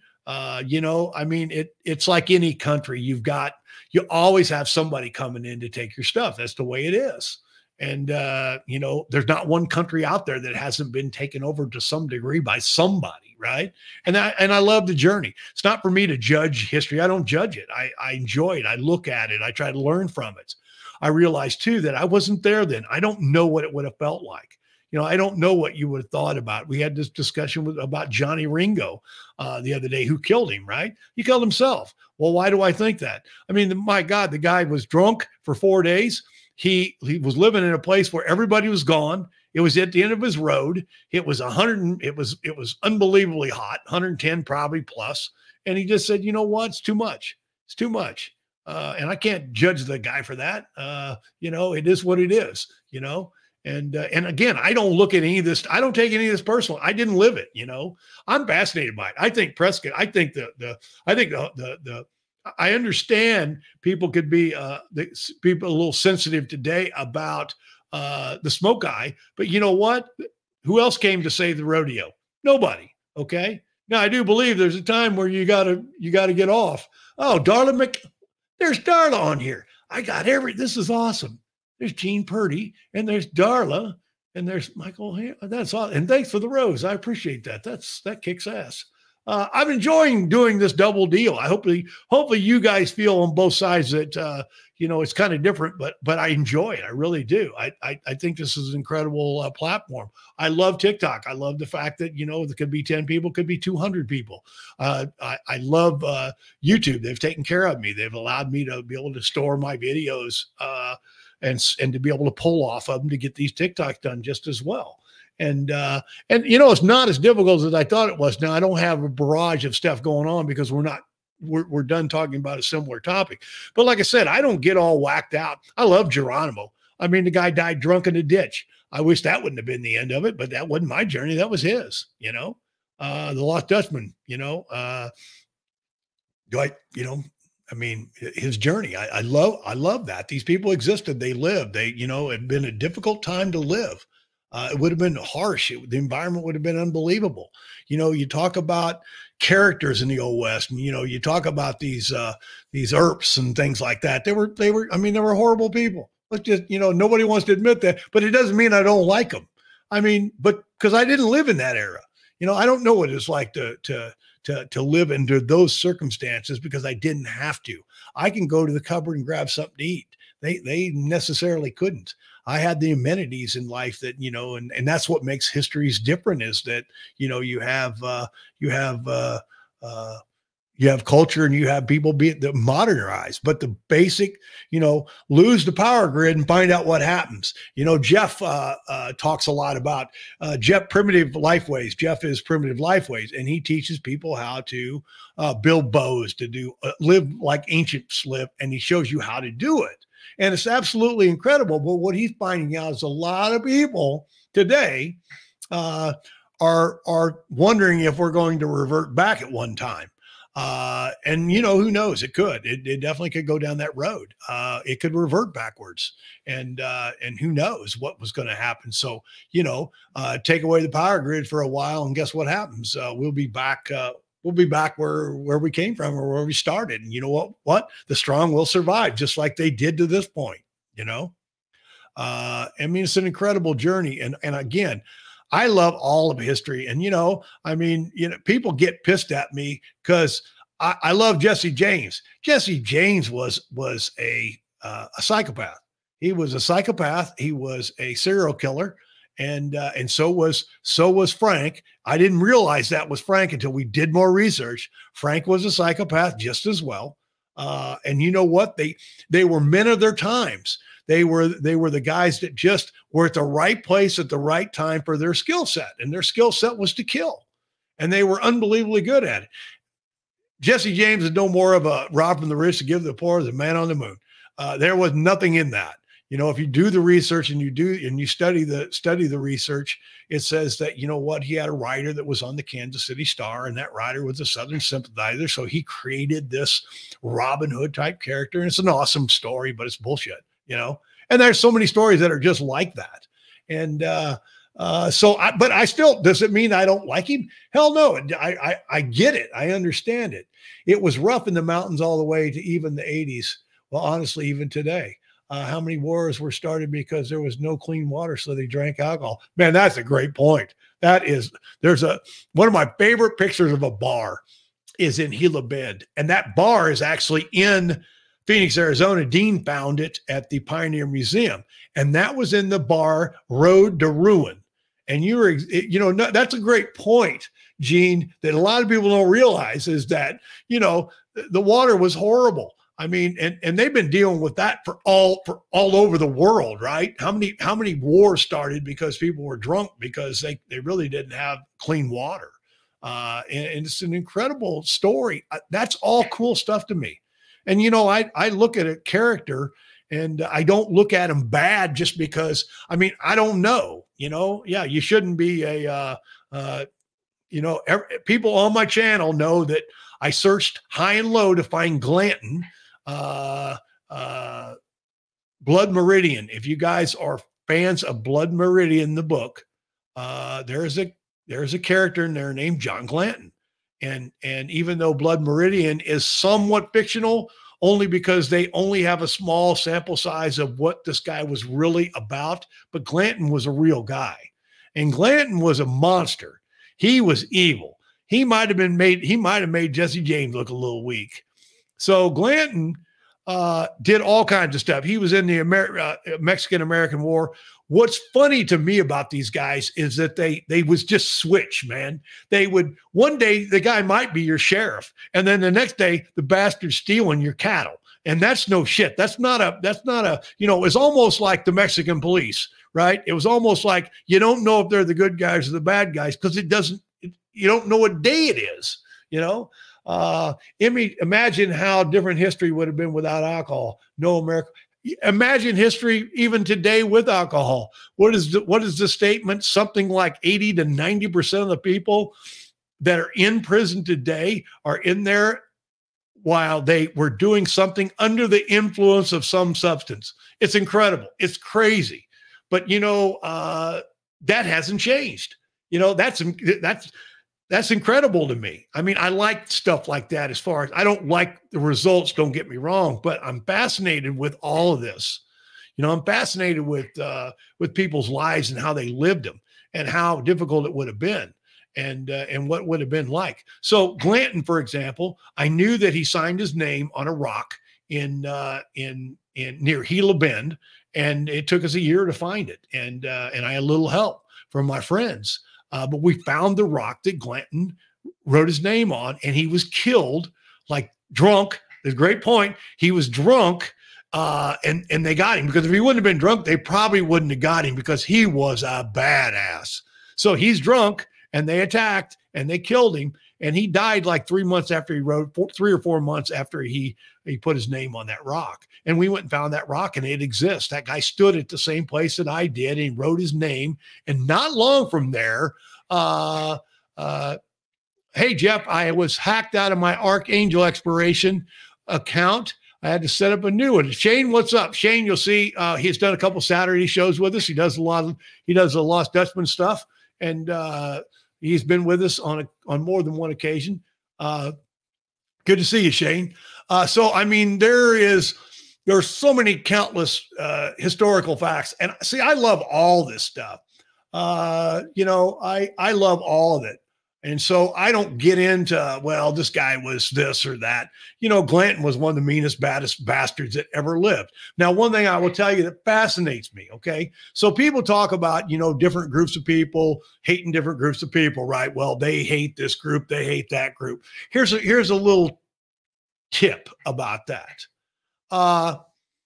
It's like any country. You always have somebody coming in to take your stuff. That's the way it is. And, there's not one country out there that hasn't been taken over to some degree by somebody. Right. And I love the journey. It's not for me to judge history. I don't judge it. I enjoy it. I look at it. I try to learn from it. I realized too, that I wasn't there then. I don't know what it would have felt like. I don't know what you would have thought about. We had this discussion about Johnny Ringo the other day, who killed him, right? He killed himself. Well, why do I think that? I mean, my God, the guy was drunk for 4 days. He was living in a place where everybody was gone. It was at the end of his road. It was it was unbelievably hot, 110 probably plus. And he just said, you know what? It's too much. It's too much. And I can't judge the guy for that. It is what it is, And again, I don't look at any of this. I don't take any of this personal. I didn't live it. I'm fascinated by it. I think Prescott. I think I understand people could be people a little sensitive today about the smoke eye, but you know what? Who else came to save the rodeo? Nobody. Okay. Now I do believe there's a time where you gotta get off. Oh, there's Darla on here. I got this is awesome. There's Gene Purdy, and there's Darla, and there's Michael. That's awesome. And thanks for the rose. I appreciate that. That kicks ass. I'm enjoying doing this double deal. Hopefully you guys feel on both sides that it's kind of different, but I enjoy it. I really do. I think this is an incredible platform. I love TikTok. I love the fact that there could be 10 people, could be 200 people. I love YouTube. They've taken care of me. They've allowed me to be able to store my videos and to be able to pull off of them to get these TikToks done just as well. And it's not as difficult as I thought it was. Now I don't have a barrage of stuff going on because we're done talking about a similar topic. But like I said, I don't get all whacked out. I love Geronimo. I mean, the guy died drunk in a ditch. I wish that wouldn't have been the end of it, but that wasn't my journey. That was his, the Lost Dutchman, his journey. I love that. These people existed. They lived. They, it had been a difficult time to live. It would have been harsh. The environment would have been unbelievable. You talk about characters in the Old West, and you talk about these Earps and things like that. They were horrible people. Let's just, nobody wants to admit that, but it doesn't mean I don't like them. But because I didn't live in that era, I don't know what it's like to live under those circumstances because I didn't have to. I can go to the cupboard and grab something to eat. They necessarily couldn't. I had the amenities in life that, and that's what makes histories different is that, you have You have culture and you have people being modernized, but the basic, lose the power grid and find out what happens. Jeff talks a lot about Jeff Primitive Lifeways. Jeff is Primitive Lifeways, and he teaches people how to build bows, to do live like ancients live, and he shows you how to do it. And it's absolutely incredible. But what he's finding out is a lot of people today are wondering if we're going to revert back at one time. And who knows? It could. It definitely could go down that road. It could revert backwards, and who knows what was going to happen. So take away the power grid for a while, and guess what happens? We'll be back. We'll be back where we came from, or where we started. And you know what? The strong will survive, just like they did to this point. It's an incredible journey, and again, I love all of history. And, people get pissed at me because I love Jesse James. Jesse James was a psychopath. He was a psychopath. He was a serial killer. And so was Frank. I didn't realize that was Frank until we did more research. Frank was a psychopath just as well. And you know what? They were men of their times. They were the guys that just were at the right place at the right time for their skill set. And their skill set was to kill. And they were unbelievably good at it. Jesse James is no more of a rob from the rich to give to the poor than man on the moon. There was nothing in that. If you do the research and you study the research, it says that, he had a writer that was on the Kansas City Star, and that writer was a Southern sympathizer. So he created this Robin Hood type character. And it's an awesome story, but it's bullshit. And there's so many stories that are just like that. And but I still, does it mean I don't like him? Hell no. I get it. I understand it. It was rough in the mountains all the way to even the 80s. Well, honestly, even today, how many wars were started because there was no clean water, so they drank alcohol? Man, that's a great point. One of my favorite pictures of a bar is in Gila Bend. And that bar is actually in Phoenix, Arizona. Dean found it at the Pioneer Museum, and that was in the bar Road to Ruin. And that's a great point, Gene, that a lot of people don't realize is that, the water was horrible. I mean, and they've been dealing with that for all over the world, right? How many wars started because people were drunk because they really didn't have clean water. And it's an incredible story. That's all cool stuff to me. And, I look at a character and I don't look at him bad just because, I don't know, you shouldn't be people on my channel know that I searched high and low to find Glanton, Blood Meridian. If you guys are fans of Blood Meridian, the book, there's a character in there named John Glanton. And even though Blood Meridian is somewhat fictional, only because they only have a small sample size of what this guy was really about, but Glanton was a real guy. And Glanton was a monster. He was evil. He might have made Jesse James look a little weak. So Glanton did all kinds of stuff. He was in the Mexican-American War. What's funny to me about these guys is that they was just switch, man. One day the guy might be your sheriff, and then the next day the bastard's stealing your cattle. And that's no shit. That's not a, it's almost like the Mexican police, right? It was almost like you don't know if they're the good guys or the bad guys because you don't know what day it is, Imagine how different history would have been without alcohol. No America. Imagine history even today with alcohol. What is the statement? Something like 80 to 90% of the people that are in prison today are in there while they were doing something under the influence of some substance. It's incredible. It's crazy. But, that hasn't changed. That's incredible to me. I like stuff like that. As far as I don't like the results, don't get me wrong, but I'm fascinated with all of this. I'm fascinated with people's lives and how they lived them and how difficult it would have been and what would have been like. So Glanton, for example, I knew that he signed his name on a rock in near Gila Bend, and it took us a year to find it. And I had a little help from my friends. But we found the rock that Glanton wrote his name on, and he was killed like drunk. There's a great point. He was drunk, and they got him, because if he wouldn't have been drunk, they probably wouldn't have got him, because he was a badass. So he's drunk, and they attacked, and they killed him, and he died like 3 months after he wrote, 3 or 4 months after he put his name on that rock. And we went and found that rock, and it exists. That guy stood at the same place that I did, and he wrote his name. And not long from there, hey, Jeff, I was hacked out of my Archangel Exploration account. I had to set up a new one. Shane, what's up? Shane, you'll see he's done a couple Saturday shows with us. He does the Lost Dutchman stuff, and he's been with us on more than one occasion. Good to see you, Shane. So I mean, there's so many countless historical facts, and see, I love all this stuff. I love all of it. And so I don't get into, well, this guy was this or that. Glanton was one of the meanest, baddest bastards that ever lived. Now, one thing I will tell you that fascinates me, okay? So people talk about, different groups of people hating different groups of people, right? Well, they hate this group, they hate that group. Here's a little tip about that.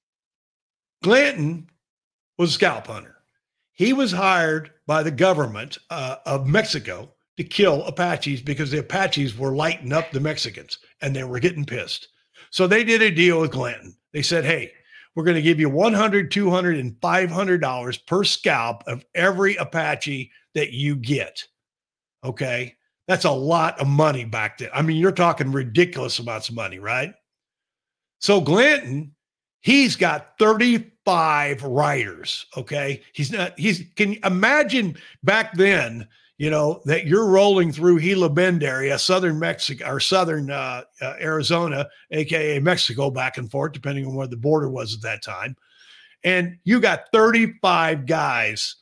Glanton was a scalp hunter. He was hired by the government of Mexico to kill Apaches, because the Apaches were lighting up the Mexicans and they were getting pissed. So they did a deal with Glanton. They said, hey, we're going to give you $100, $200, and $500 per scalp of every Apache that you get. Okay. That's a lot of money back then. I mean, you're talking ridiculous amounts of money, right? So Glanton, he's got 35 writers. Okay. Can you imagine back then, that you're rolling through Gila Bend area, southern Mexico or southern Arizona, aka Mexico, back and forth, depending on where the border was at that time. And you got 35 guys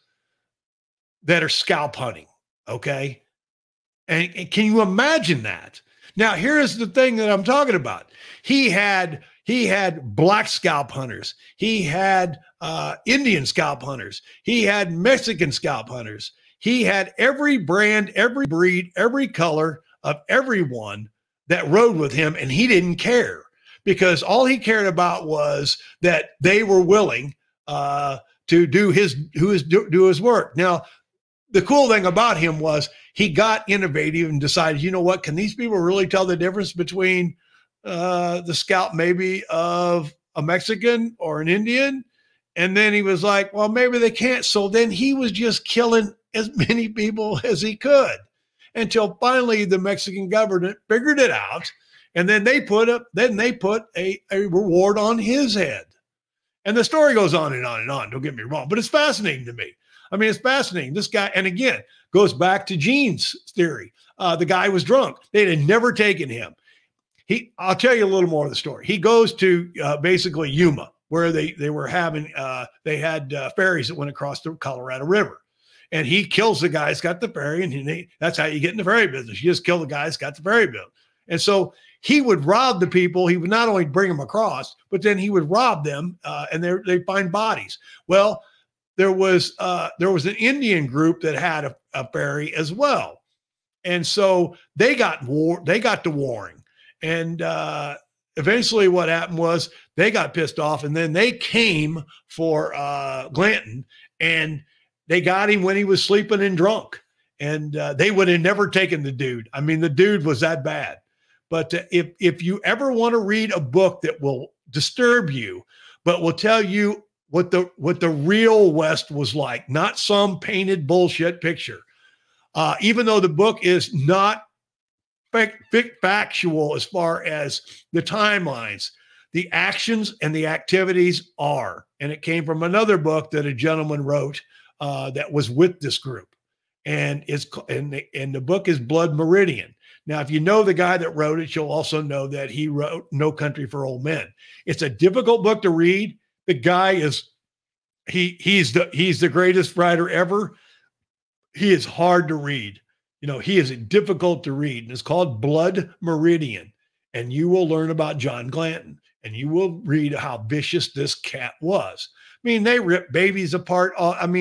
that are scalp hunting. Okay. And can you imagine that? Now, here's the thing that I'm talking about. He had black scalp hunters. He had Indian scalp hunters. He had Mexican scalp hunters. He had every brand, every breed, every color of everyone that rode with him, and he didn't care, because all he cared about was that they were willing to do his work. Now, the cool thing about him was he got innovative and decided, you know what, can these people really tell the difference between the scalp maybe of a Mexican or an Indian? And then he was like, well, maybe they can't. So then he was just killing as many people as he could, until finally the Mexican government figured it out. And then they put a reward on his head. And the story goes on and on and on. Don't get me wrong, but it's fascinating to me. I mean, it's fascinating. This guy, and again, goes back to Gene's theory. The guy was drunk. They had never taken him. I'll tell you a little more of the story. He goes to basically Yuma, where they were having, they had ferries that went across the Colorado River. And he kills the guy that's got the ferry, and that's how you get in the ferry business. You just kill the guy that's got the ferry business. And so he would rob the people. He would not only bring them across, but then he would rob them, and they find bodies. Well, there was an Indian group that had a ferry as well, and so they got to warring, and eventually what happened was they got pissed off, and then they came for Glanton, and they got him when he was sleeping and drunk, and they would have never taken the dude. I mean, the dude was that bad. But if you ever want to read a book that will disturb you, but will tell you what the real West was like, not some painted bullshit picture, even though the book is not factual as far as the timelines, the actions and the activities are. And it came from another book that a gentleman wrote that was with this group, and the book is Blood Meridian. Now, if you know the guy that wrote it, you'll also know that he wrote No Country for Old Men. It's a difficult book to read. The guy he's the greatest writer ever. He is hard to read. He is difficult to read, and it's called Blood Meridian. And you will learn about John Glanton, and you will read how vicious this cat was. I mean, they ripped babies apart.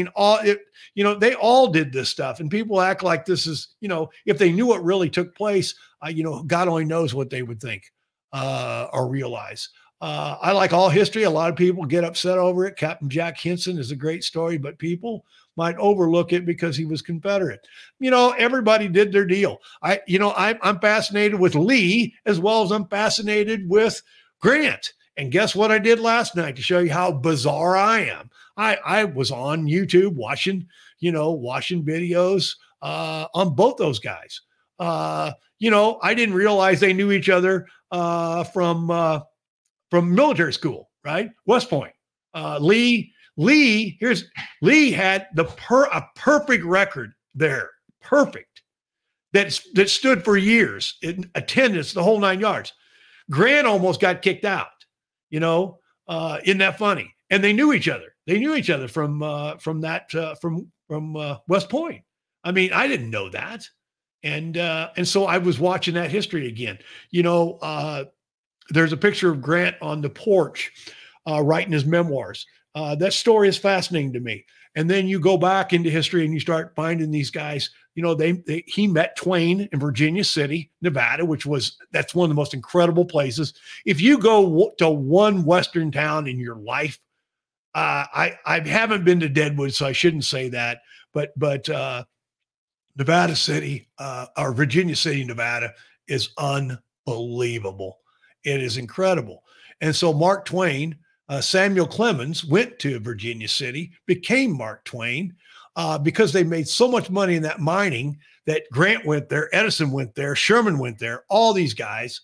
They all did this stuff, and people act like this is, if they knew what really took place, God only knows what they would think. or realize. I like all history. A lot of people get upset over it. Captain Jack Henson is a great story, but people might overlook it because he was Confederate. Everybody did their deal. I'm fascinated with Lee as well as I'm fascinated with Grant. And guess what I did last night to show you how bizarre I am? I was on YouTube watching videos on both those guys. I didn't realize they knew each other from military school, right? West Point. Lee had a perfect record there, perfect, that stood for years in attendance, the whole 9 yards. Grant almost got kicked out. Isn't that funny? And they knew each other. They knew each other from West Point. I mean, I didn't know that, and so I was watching that history again. There's a picture of Grant on the porch writing his memoirs. That story is fascinating to me. And then you go back into history and you start finding these guys. He met Twain in Virginia City, Nevada, that's one of the most incredible places. If you go to one Western town in your life, I haven't been to Deadwood, so I shouldn't say that, but Nevada City, or Virginia City, Nevada is unbelievable. It is incredible. And so Mark Twain, Samuel Clemens went to Virginia City, became Mark Twain, because they made so much money in that mining that Grant went there, Edison went there, Sherman went there, all these guys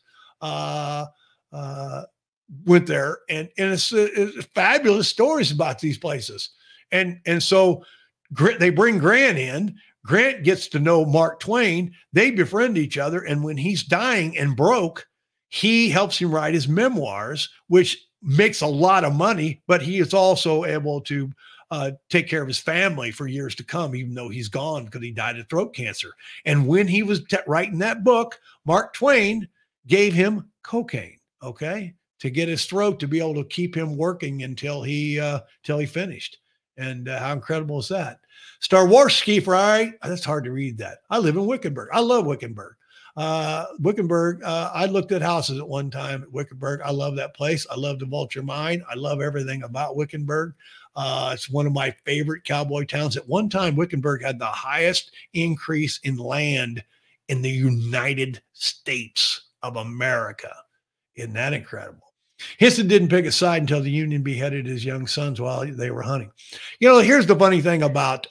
went there. And it's fabulous stories about these places. And so they bring Grant in. Grant gets to know Mark Twain. They befriend each other. And when he's dying and broke, he helps him write his memoirs, which makes a lot of money, but he is also able to take care of his family for years to come, even though he's gone because he died of throat cancer. And when he was writing that book, Mark Twain gave him cocaine, to get his throat, to be able to keep him working until he finished. And how incredible is that? Starwarski Fry, that's hard to read that. I live in Wickenburg. I love Wickenburg. Wickenburg, I looked at houses at one time at Wickenburg. I love that place. I love the Vulture Mine. I love everything about Wickenburg. It's one of my favorite cowboy towns. At one time, Wickenburg had the highest increase in land in the United States of America. Isn't that incredible? Henson didn't pick a side until the Union beheaded his young sons while they were hunting. Here's the funny thing about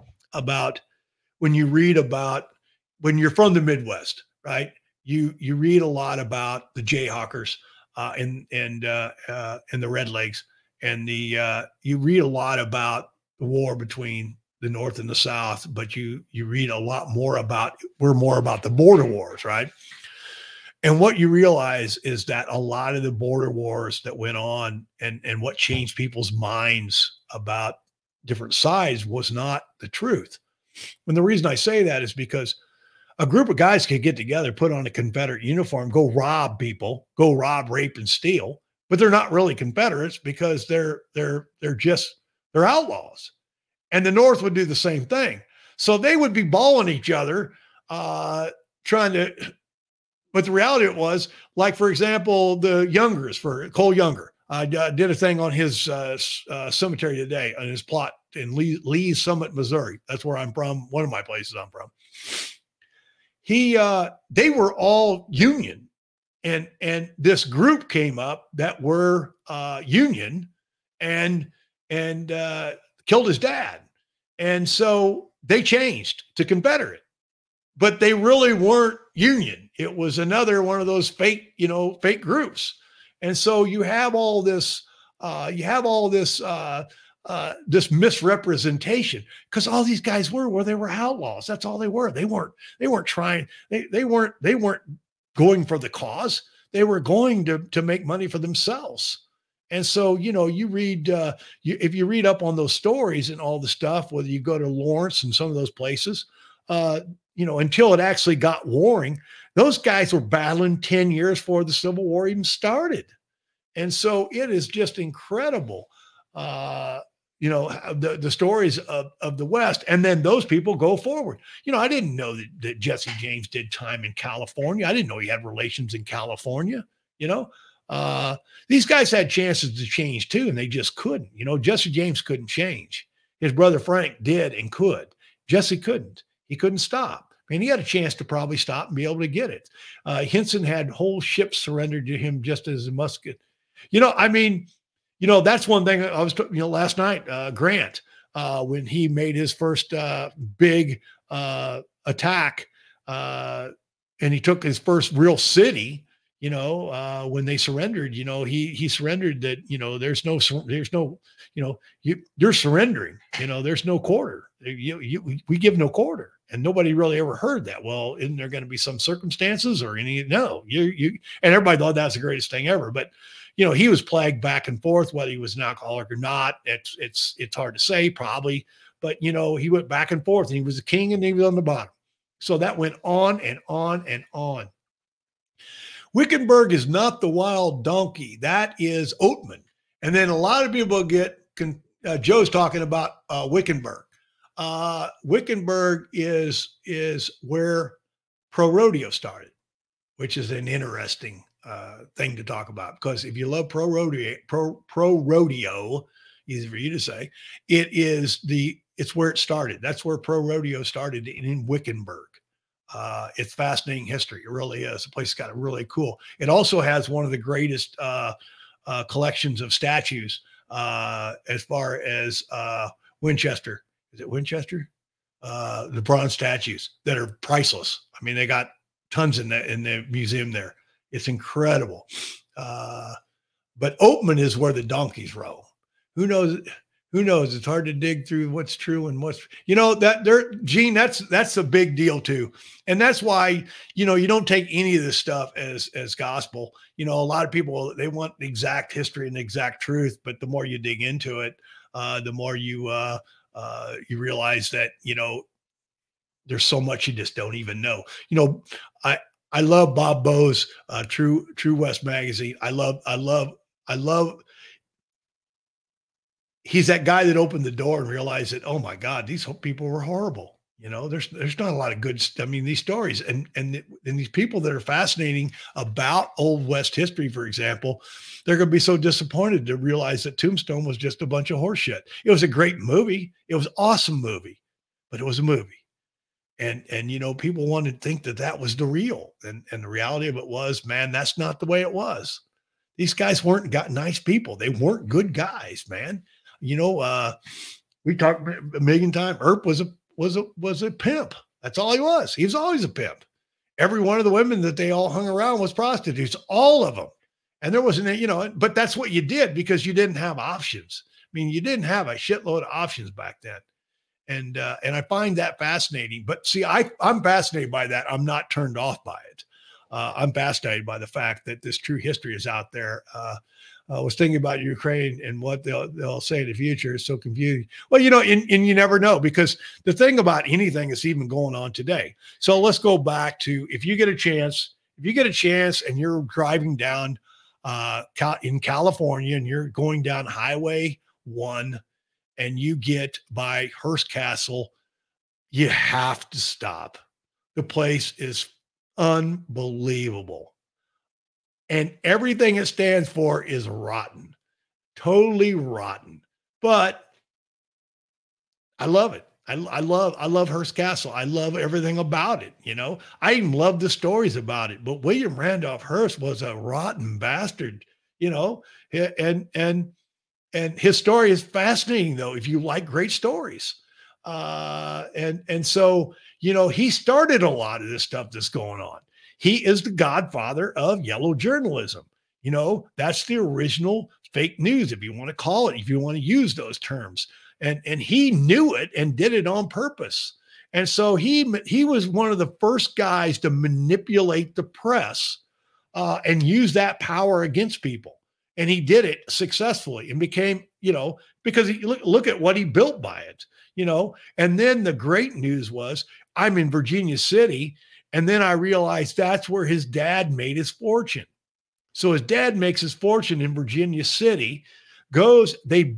when you read about, when you're from the Midwest, right? You read a lot about the Jayhawkers and the Red Legs, and you read a lot about the war between the North and the South, but you read a lot more about the border wars, right? And what you realize is that a lot of the border wars that went on and what changed people's minds about different sides was not the truth. And the reason I say that is because a group of guys could get together, put on a Confederate uniform, go rob people, go rob, rape, and steal, but they're not really Confederates because they're outlaws. And the North would do the same thing. So they would be balling each other, trying to. But the reality it was, like, for example, the Youngers, for Cole Younger. I did a thing on his cemetery today, on his plot in Lee's Summit, Missouri. That's where I'm from, one of my places I'm from. They were all Union. And this group came up that were Union and killed his dad. And so they changed to Confederate. But they really weren't Union. It was another one of those fake groups. And so you have all this, this misrepresentation, because all these guys they were outlaws. That's all they were. They weren't trying. They weren't going for the cause. They were going to make money for themselves. And so, you read, if you read up on those stories and all the stuff, whether you go to Lawrence and some of those places, until it actually got warring, those guys were battling 10 years before the Civil War even started. And so it is just incredible, the stories of the West. And then those people go forward. I didn't know that Jesse James did time in California. I didn't know he had relations in California. you know. These guys had chances to change too, and they just couldn't. You know, Jesse James couldn't change. His brother Frank did and could. Jesse couldn't. He couldn't stop. And he had a chance to probably stop and be able to get it. Hinson had whole ships surrendered to him just as a musket. You know, I mean, you know, that's one thing I was, you know, last night, Grant, when he made his first big attack and he took his first real city, you know, when they surrendered, you know, he surrendered that, you know, there's no, you know, you're surrendering, you know, there's no quarter. We give no quarter. And nobody really ever heard that. Well, isn't there going to be some circumstances or any? No, and everybody thought that's the greatest thing ever. But, you know, he was plagued back and forth, whether he was an alcoholic or not. It's hard to say, probably. But, you know, he went back and forth and he was the king and he was on the bottom. So that went on and on and on. Wickenburg is not the wild donkey. That is Oatman. And then a lot of people get, Joe's talking about Wickenburg. Wickenburg is where pro rodeo started, which is an interesting thing to talk about, because if you love pro rodeo, easy for you to say, it's where it started. That's where pro rodeo started in Wickenburg. It's fascinating history. It really is. The place got really cool. It also has one of the greatest collections of statues as far as Winchester. Is it Winchester? The bronze statues that are priceless. I mean, they got tons in the museum there. It's incredible. But Oatman is where the donkeys roam. Who knows? Who knows? It's hard to dig through what's true and what's, you know, Gene, that's a big deal too. And that's why, you know, you don't take any of this stuff as gospel. You know, a lot of people, they want the exact history and the exact truth, but the more you dig into it, the more you realize that, you know, there's so much you just don't even know. You know, I love Bob Bowe's True West magazine. I love. He's that guy that opened the door and realized that, oh my God, these people were horrible. You know, there's not a lot of good. I mean, these stories and these people that are fascinating about Old West history, for example, they're going to be so disappointed to realize that Tombstone was just a bunch of horseshit. It was a great movie. It was an awesome movie, but it was a movie. And you know, people wanted to think that was the real. And the reality of it was, man, that's not the way it was. These guys weren't nice people. They weren't good guys, man. You know, we talked a million times. Earp was a pimp. That's all he was. He was always a pimp. Every one of the women that they all hung around was prostitutes, all of them. And there wasn't, you know, but that's what you did because you didn't have options. I mean, you didn't have a shitload of options back then. And I find that fascinating. But see, I'm fascinated by that. I'm not turned off by it. I'm fascinated by the fact that this true history is out there. I was thinking about Ukraine and what they'll say in the future is so confusing. Well, you know, and you never know, because the thing about anything is even going on today. So let's go back to, if you get a chance and you're driving down in California and you're going down Highway 1 and you get by Hearst Castle, you have to stop. The place is unbelievable. And everything it stands for is rotten, totally rotten. But I love it. I love Hearst Castle. I love everything about it. You know, I even love the stories about it. But William Randolph Hearst was a rotten bastard. You know, and his story is fascinating though, if you like great stories. And so, you know, he started a lot of this stuff that's going on. He is the godfather of yellow journalism. You know, that's the original fake news, if you want to call it, if you want to use those terms. And he knew it and did it on purpose. And so he was one of the first guys to manipulate the press and use that power against people. And he did it successfully and became, you know, because look at what he built by it, you know. And then the great news was, I'm in Virginia City. And then I realized that's where his dad made his fortune. So his dad makes his fortune in Virginia City, the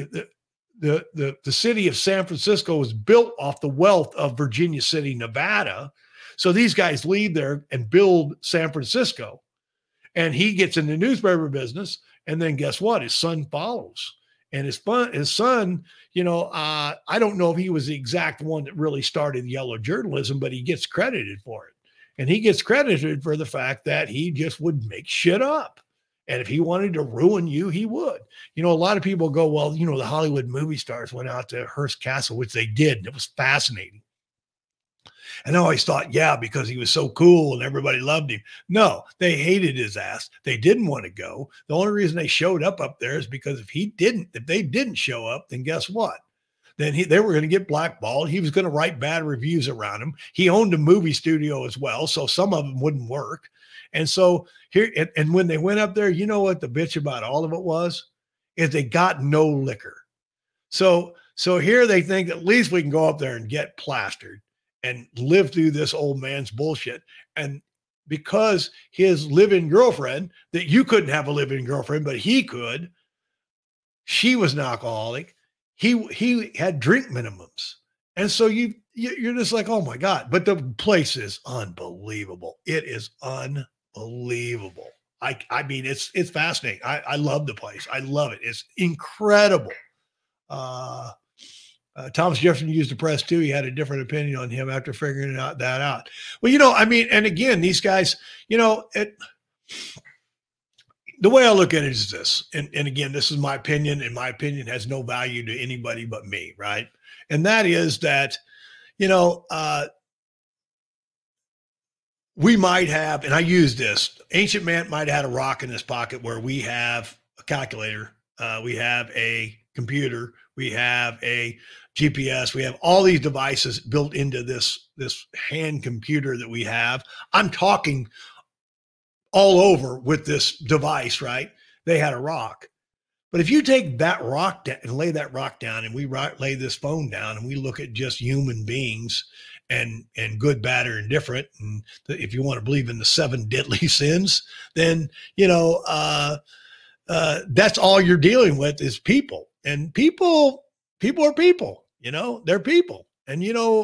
city of San Francisco was built off the wealth of Virginia City, Nevada. So these guys leave there and build San Francisco. and he gets in the newspaper business. And then guess what? His son follows. And his son, I don't know if he was the exact one that really started yellow journalism, but he gets credited for it. And he gets credited for the fact that he just would make shit up. And if he wanted to ruin you, he would. A lot of people go, well, the Hollywood movie stars went out to Hearst Castle, which they did. And it was fascinating. And I always thought, yeah, because he was so cool and everybody loved him. No, they hated his ass. They didn't want to go. The only reason they showed up there is because if they didn't show up, then guess what? Then they were going to get blackballed. He was going to write bad reviews around him. He owned a movie studio as well, so some of them wouldn't work. And so here, and when they went up there, you know what the bitch about all of it was? Is they got no liquor. So here they think at least we can go up there and get plastered and live through this old man's bullshit. And because his live-in girlfriend, that you couldn't have a live-in girlfriend, but he could, she was an alcoholic. He had drink minimums. And so you're just like, oh my God. But the place is unbelievable. It is unbelievable. I mean, it's fascinating. I love the place. I love it. It's incredible. Thomas Jefferson used the press too. He had a different opinion on him after figuring that out. Well, I mean, and again, these guys, the way I look at it is this, and again, this is my opinion, and my opinion has no value to anybody but me, right? And that is that, we might have, and I use this, ancient man might have had a rock in his pocket where we have a calculator, we have a computer, we have a GPS, we have all these devices built into this hand computer that we have. I'm talking all over with this device, right? They had a rock. But if you take that rock down and lay that rock down, and we lay this phone down, and we look at just human beings and good, bad, or indifferent, and if you want to believe in the 7 deadly sins, then that's all you're dealing with is people. And people are people. They're people. And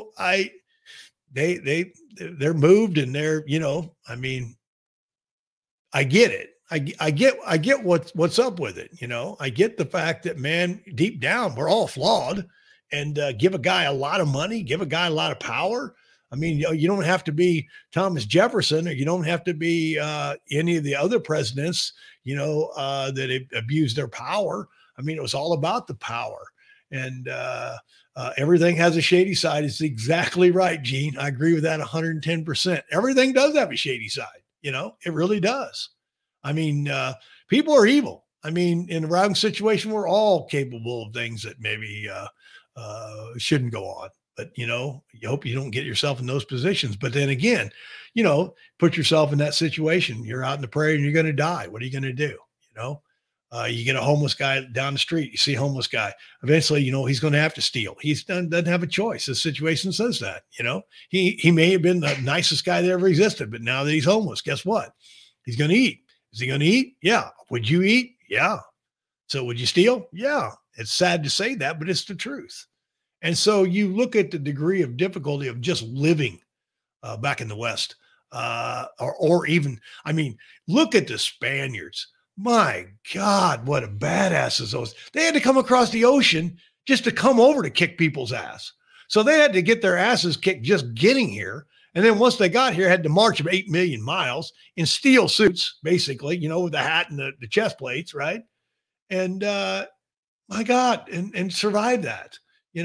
they're moved, and they're, I mean, I get it. I get what's up with it. I get the fact that, man, deep down, we're all flawed, and give a guy a lot of money, give a guy a lot of power. I mean, you don't have to be Thomas Jefferson, or you don't have to be any of the other presidents, that abused their power. I mean, it was all about the power, and everything has a shady side. It's exactly right, Gene. I agree with that 110%. Everything does have a shady side. It really does. I mean, people are evil. I mean, in the wrong situation, we're all capable of things that maybe shouldn't go on. But, you hope you don't get yourself in those positions. But then again, put yourself in that situation. You're out in the prairie and you're going to die. What are you going to do? You get a homeless guy down the street, you see a homeless guy. Eventually, he's going to have to steal. He doesn't have a choice. The situation says that, he may have been the nicest guy that ever existed, but now that he's homeless, guess what? He's going to eat. Is he going to eat? Yeah. Would you eat? Yeah. So would you steal? Yeah. It's sad to say that, but it's the truth. And so you look at the degree of difficulty of just living back in the West, or even, I mean, look at the Spaniards. My God, what a badasses those. They had to come across the ocean just to come over to kick people's ass. So they had to get their asses kicked just getting here. And then once they got here, had to march 8 million miles in steel suits, basically, with the hat and the chest plates, right? And my God, and survive that,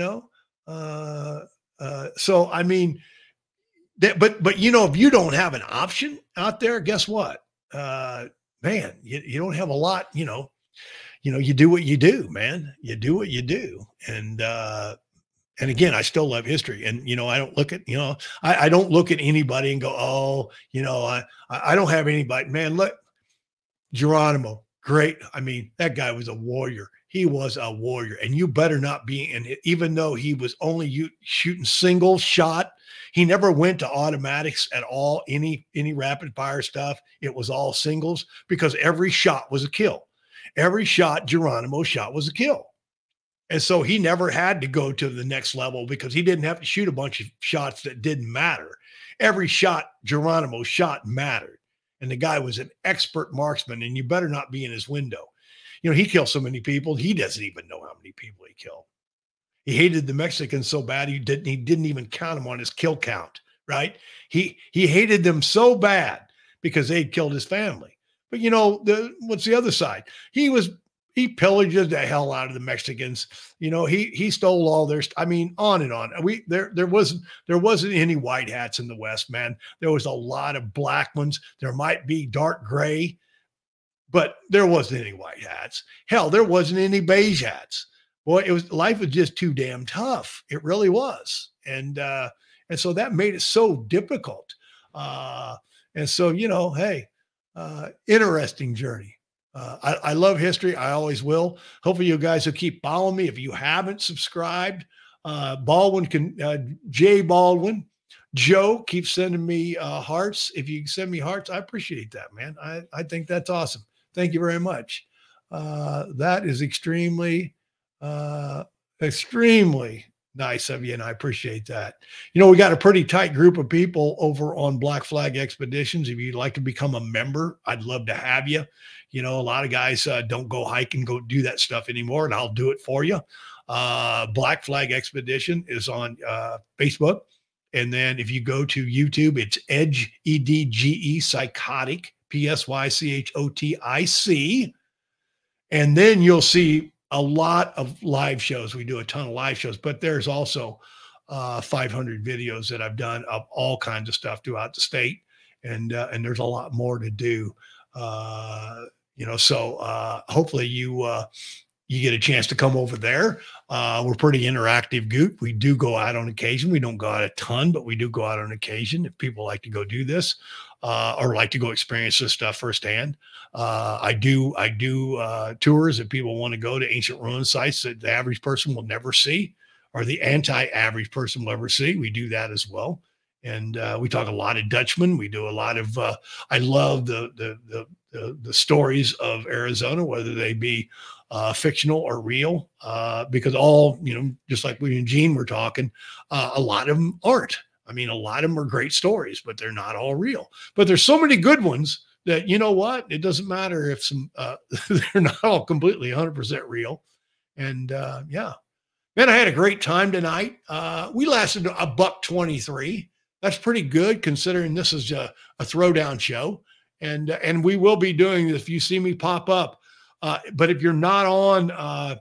so I mean, but if you don't have an option out there, guess what? Man, you don't have a lot, you do what you do, man. You do what you do. And again, I still love history, and, I don't look at, I don't look at anybody and go, oh, I don't have anybody, man. Look, Geronimo, great. I mean, that guy was a warrior. He was a warrior, and you better not be in it. Even though he was only shooting single shot, he never went to automatics at all. Any rapid fire stuff. It was all singles, because every shot was a kill. Every shot Geronimo shot was a kill. And so he never had to go to the next level, because he didn't have to shoot a bunch of shots that didn't matter. Every shot Geronimo shot mattered. And the guy was an expert marksman, and you better not be in his window. You know, he killed so many people. He doesn't even know how many people he killed. He hated the Mexicans so bad he didn't even count them on his kill count, right? He hated them so bad because they'd killed his family. But you know, what's the other side? He pillaged the hell out of the Mexicans. You know, he stole all their I mean, on and on. There wasn't any white hats in the West, man. There was a lot of black ones. There might be dark gray, but there wasn't any white hats. Hell, there wasn't any beige hats. Boy, life was just too damn tough. It really was. And so that made it so difficult. And so, you know, hey, interesting journey. I love history. I always will. Hopefully you guys will keep following me. If you haven't subscribed, Jay Baldwin, Joe, keep sending me hearts. If you send me hearts, I appreciate that, man. I think that's awesome. Thank you very much. That is extremely nice of you, and I appreciate that. You know, we got a pretty tight group of people over on Black Flag Expeditions. If you'd like to become a member, I'd love to have you. You know, a lot of guys don't go hike and go do that stuff anymore, and I'll do it for you. Black Flag Expedition is on Facebook. And then if you go to YouTube, it's Edge, EDGE, Psychotic, PSYCHOTIC. And then you'll see a lot of live shows. We do a ton of live shows, but there's also 500 videos that I've done of all kinds of stuff throughout the state. And there's a lot more to do. You know, so hopefully you get a chance to come over there. We're pretty interactive group. We do go out on occasion. We don't go out a ton, but we do go out on occasion if people like to go do this or like to go experience this stuff firsthand. I do tours if people want to go to ancient ruin sites that the average person will never see or the anti-average person will ever see. We do that as well. And we talk a lot of Dutchman. We do a lot of, I love the stories of Arizona, whether they be fictional or real, because all, you know, just like we and Gene were talking, a lot of them aren't. I mean, a lot of them are great stories, but they're not all real. But there's so many good ones that, you know what, it doesn't matter if some they're not all completely 100% real. And yeah, man, I had a great time tonight. We lasted $1.23. That's pretty good considering this is a throwdown show. And we will be doing this if you see me pop up. But if you're not on my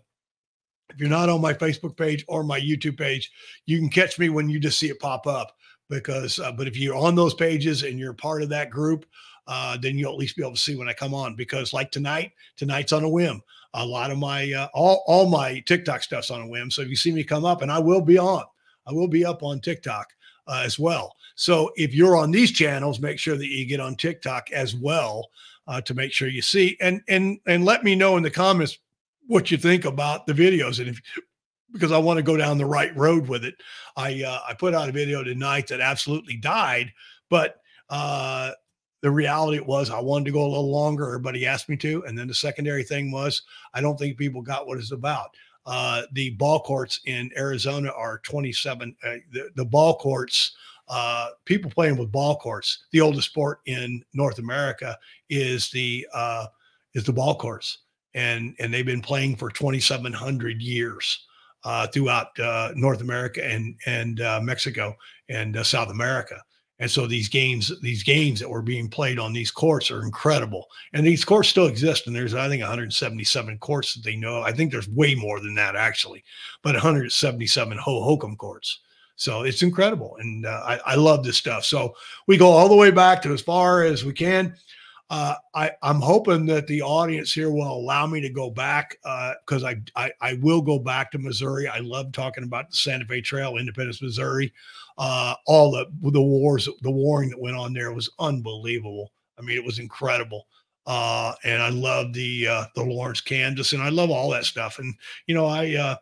Facebook page or my YouTube page, you can catch me when you just see it pop up. Because, but if you're on those pages and you're part of that group, then you'll at least be able to see when I come on. Because like tonight's on a whim. A lot of my all my TikTok stuff's on a whim. So if you see me come up, and I will be up on TikTok as well. So if you're on these channels, make sure that you get on TikTok as well to make sure you see and let me know in the comments what you think about the videos. And because I want to go down the right road with it. I put out a video tonight that absolutely died, but the reality was I wanted to go a little longer. Everybody asked me to. And then the secondary thing was, I don't think people got what it's about. The ball courts in Arizona are 27. The ball courts, people playing with ball courts, the oldest sport in North America is the ball courts. And they've been playing for 2,700 years throughout North America and Mexico and South America. And so these games that were being played on these courts are incredible. And these courts still exist. And there's, I think, 177 courts that they know. I think there's way more than that, actually, but 177 Hohokam courts. So it's incredible. And I love this stuff. So we go all the way back to as far as we can. I'm hoping that the audience here will allow me to go back because I will go back to Missouri. I love talking about the Santa Fe Trail, Independence, Missouri. All the warring that went on there was unbelievable. I mean, it was incredible. And I love the Lawrence, Kansas, and I love all that stuff. And you know, I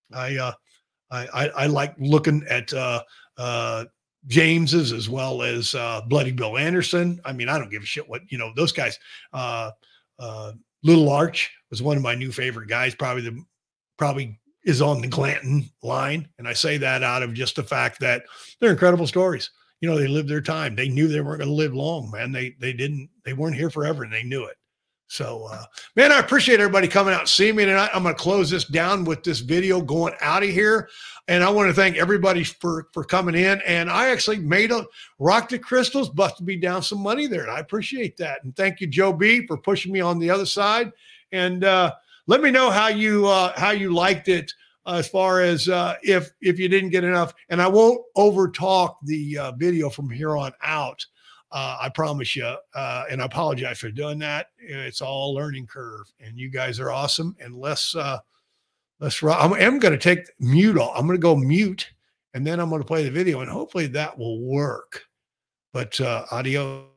like looking at James's as well as Bloody Bill Anderson. I mean, I don't give a shit what, you know, those guys. Little Arch was one of my new favorite guys, probably is on the Glanton line. And I say that out of just the fact that they're incredible stories. you know, they lived their time. They knew they weren't going to live long, man. They weren't here forever, and they knew it. So, man, I appreciate everybody coming out and seeing me tonight. I'm going to close this down with this video going out of here. And I want to thank everybody for coming in. And I actually made a Rock the Crystals, busted me down some money there. And I appreciate that. And thank you, Joe B, for pushing me on the other side. And let me know how you liked it as far as if you didn't get enough. And I won't over talk the video from here on out. I promise you, and I apologize for doing that. It's all a learning curve, and you guys are awesome. And let's I'm going to take mute off. I'm going to go mute, and then I'm going to play the video, and hopefully that will work. But audio.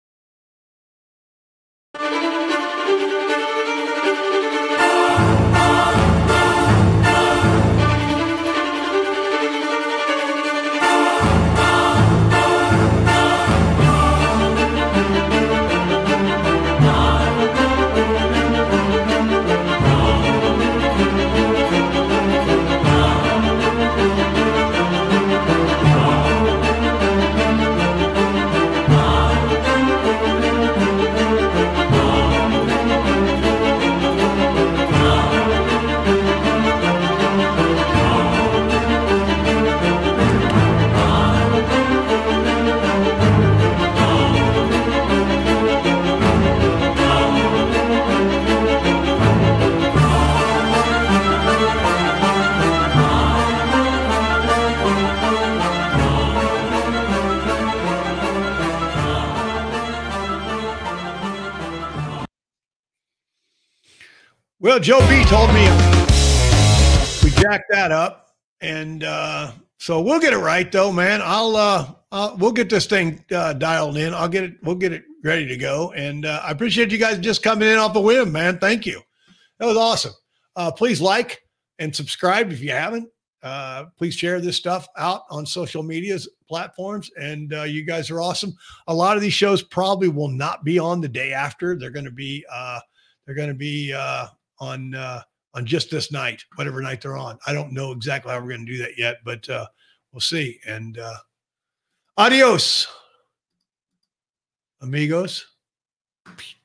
Well, Joe B told me we jacked that up, and so we'll get it right, though, man. We'll get this thing dialed in. We'll get it ready to go, and I appreciate you guys just coming in off the whim, man. Thank you. That was awesome. Please like and subscribe if you haven't. Please share this stuff out on social medias platforms, and you guys are awesome. A lot of these shows probably will not be on the day after. They're going to be on just this night, whatever night they're on. I don't know exactly how we're going to do that yet, but we'll see. And adios, amigos.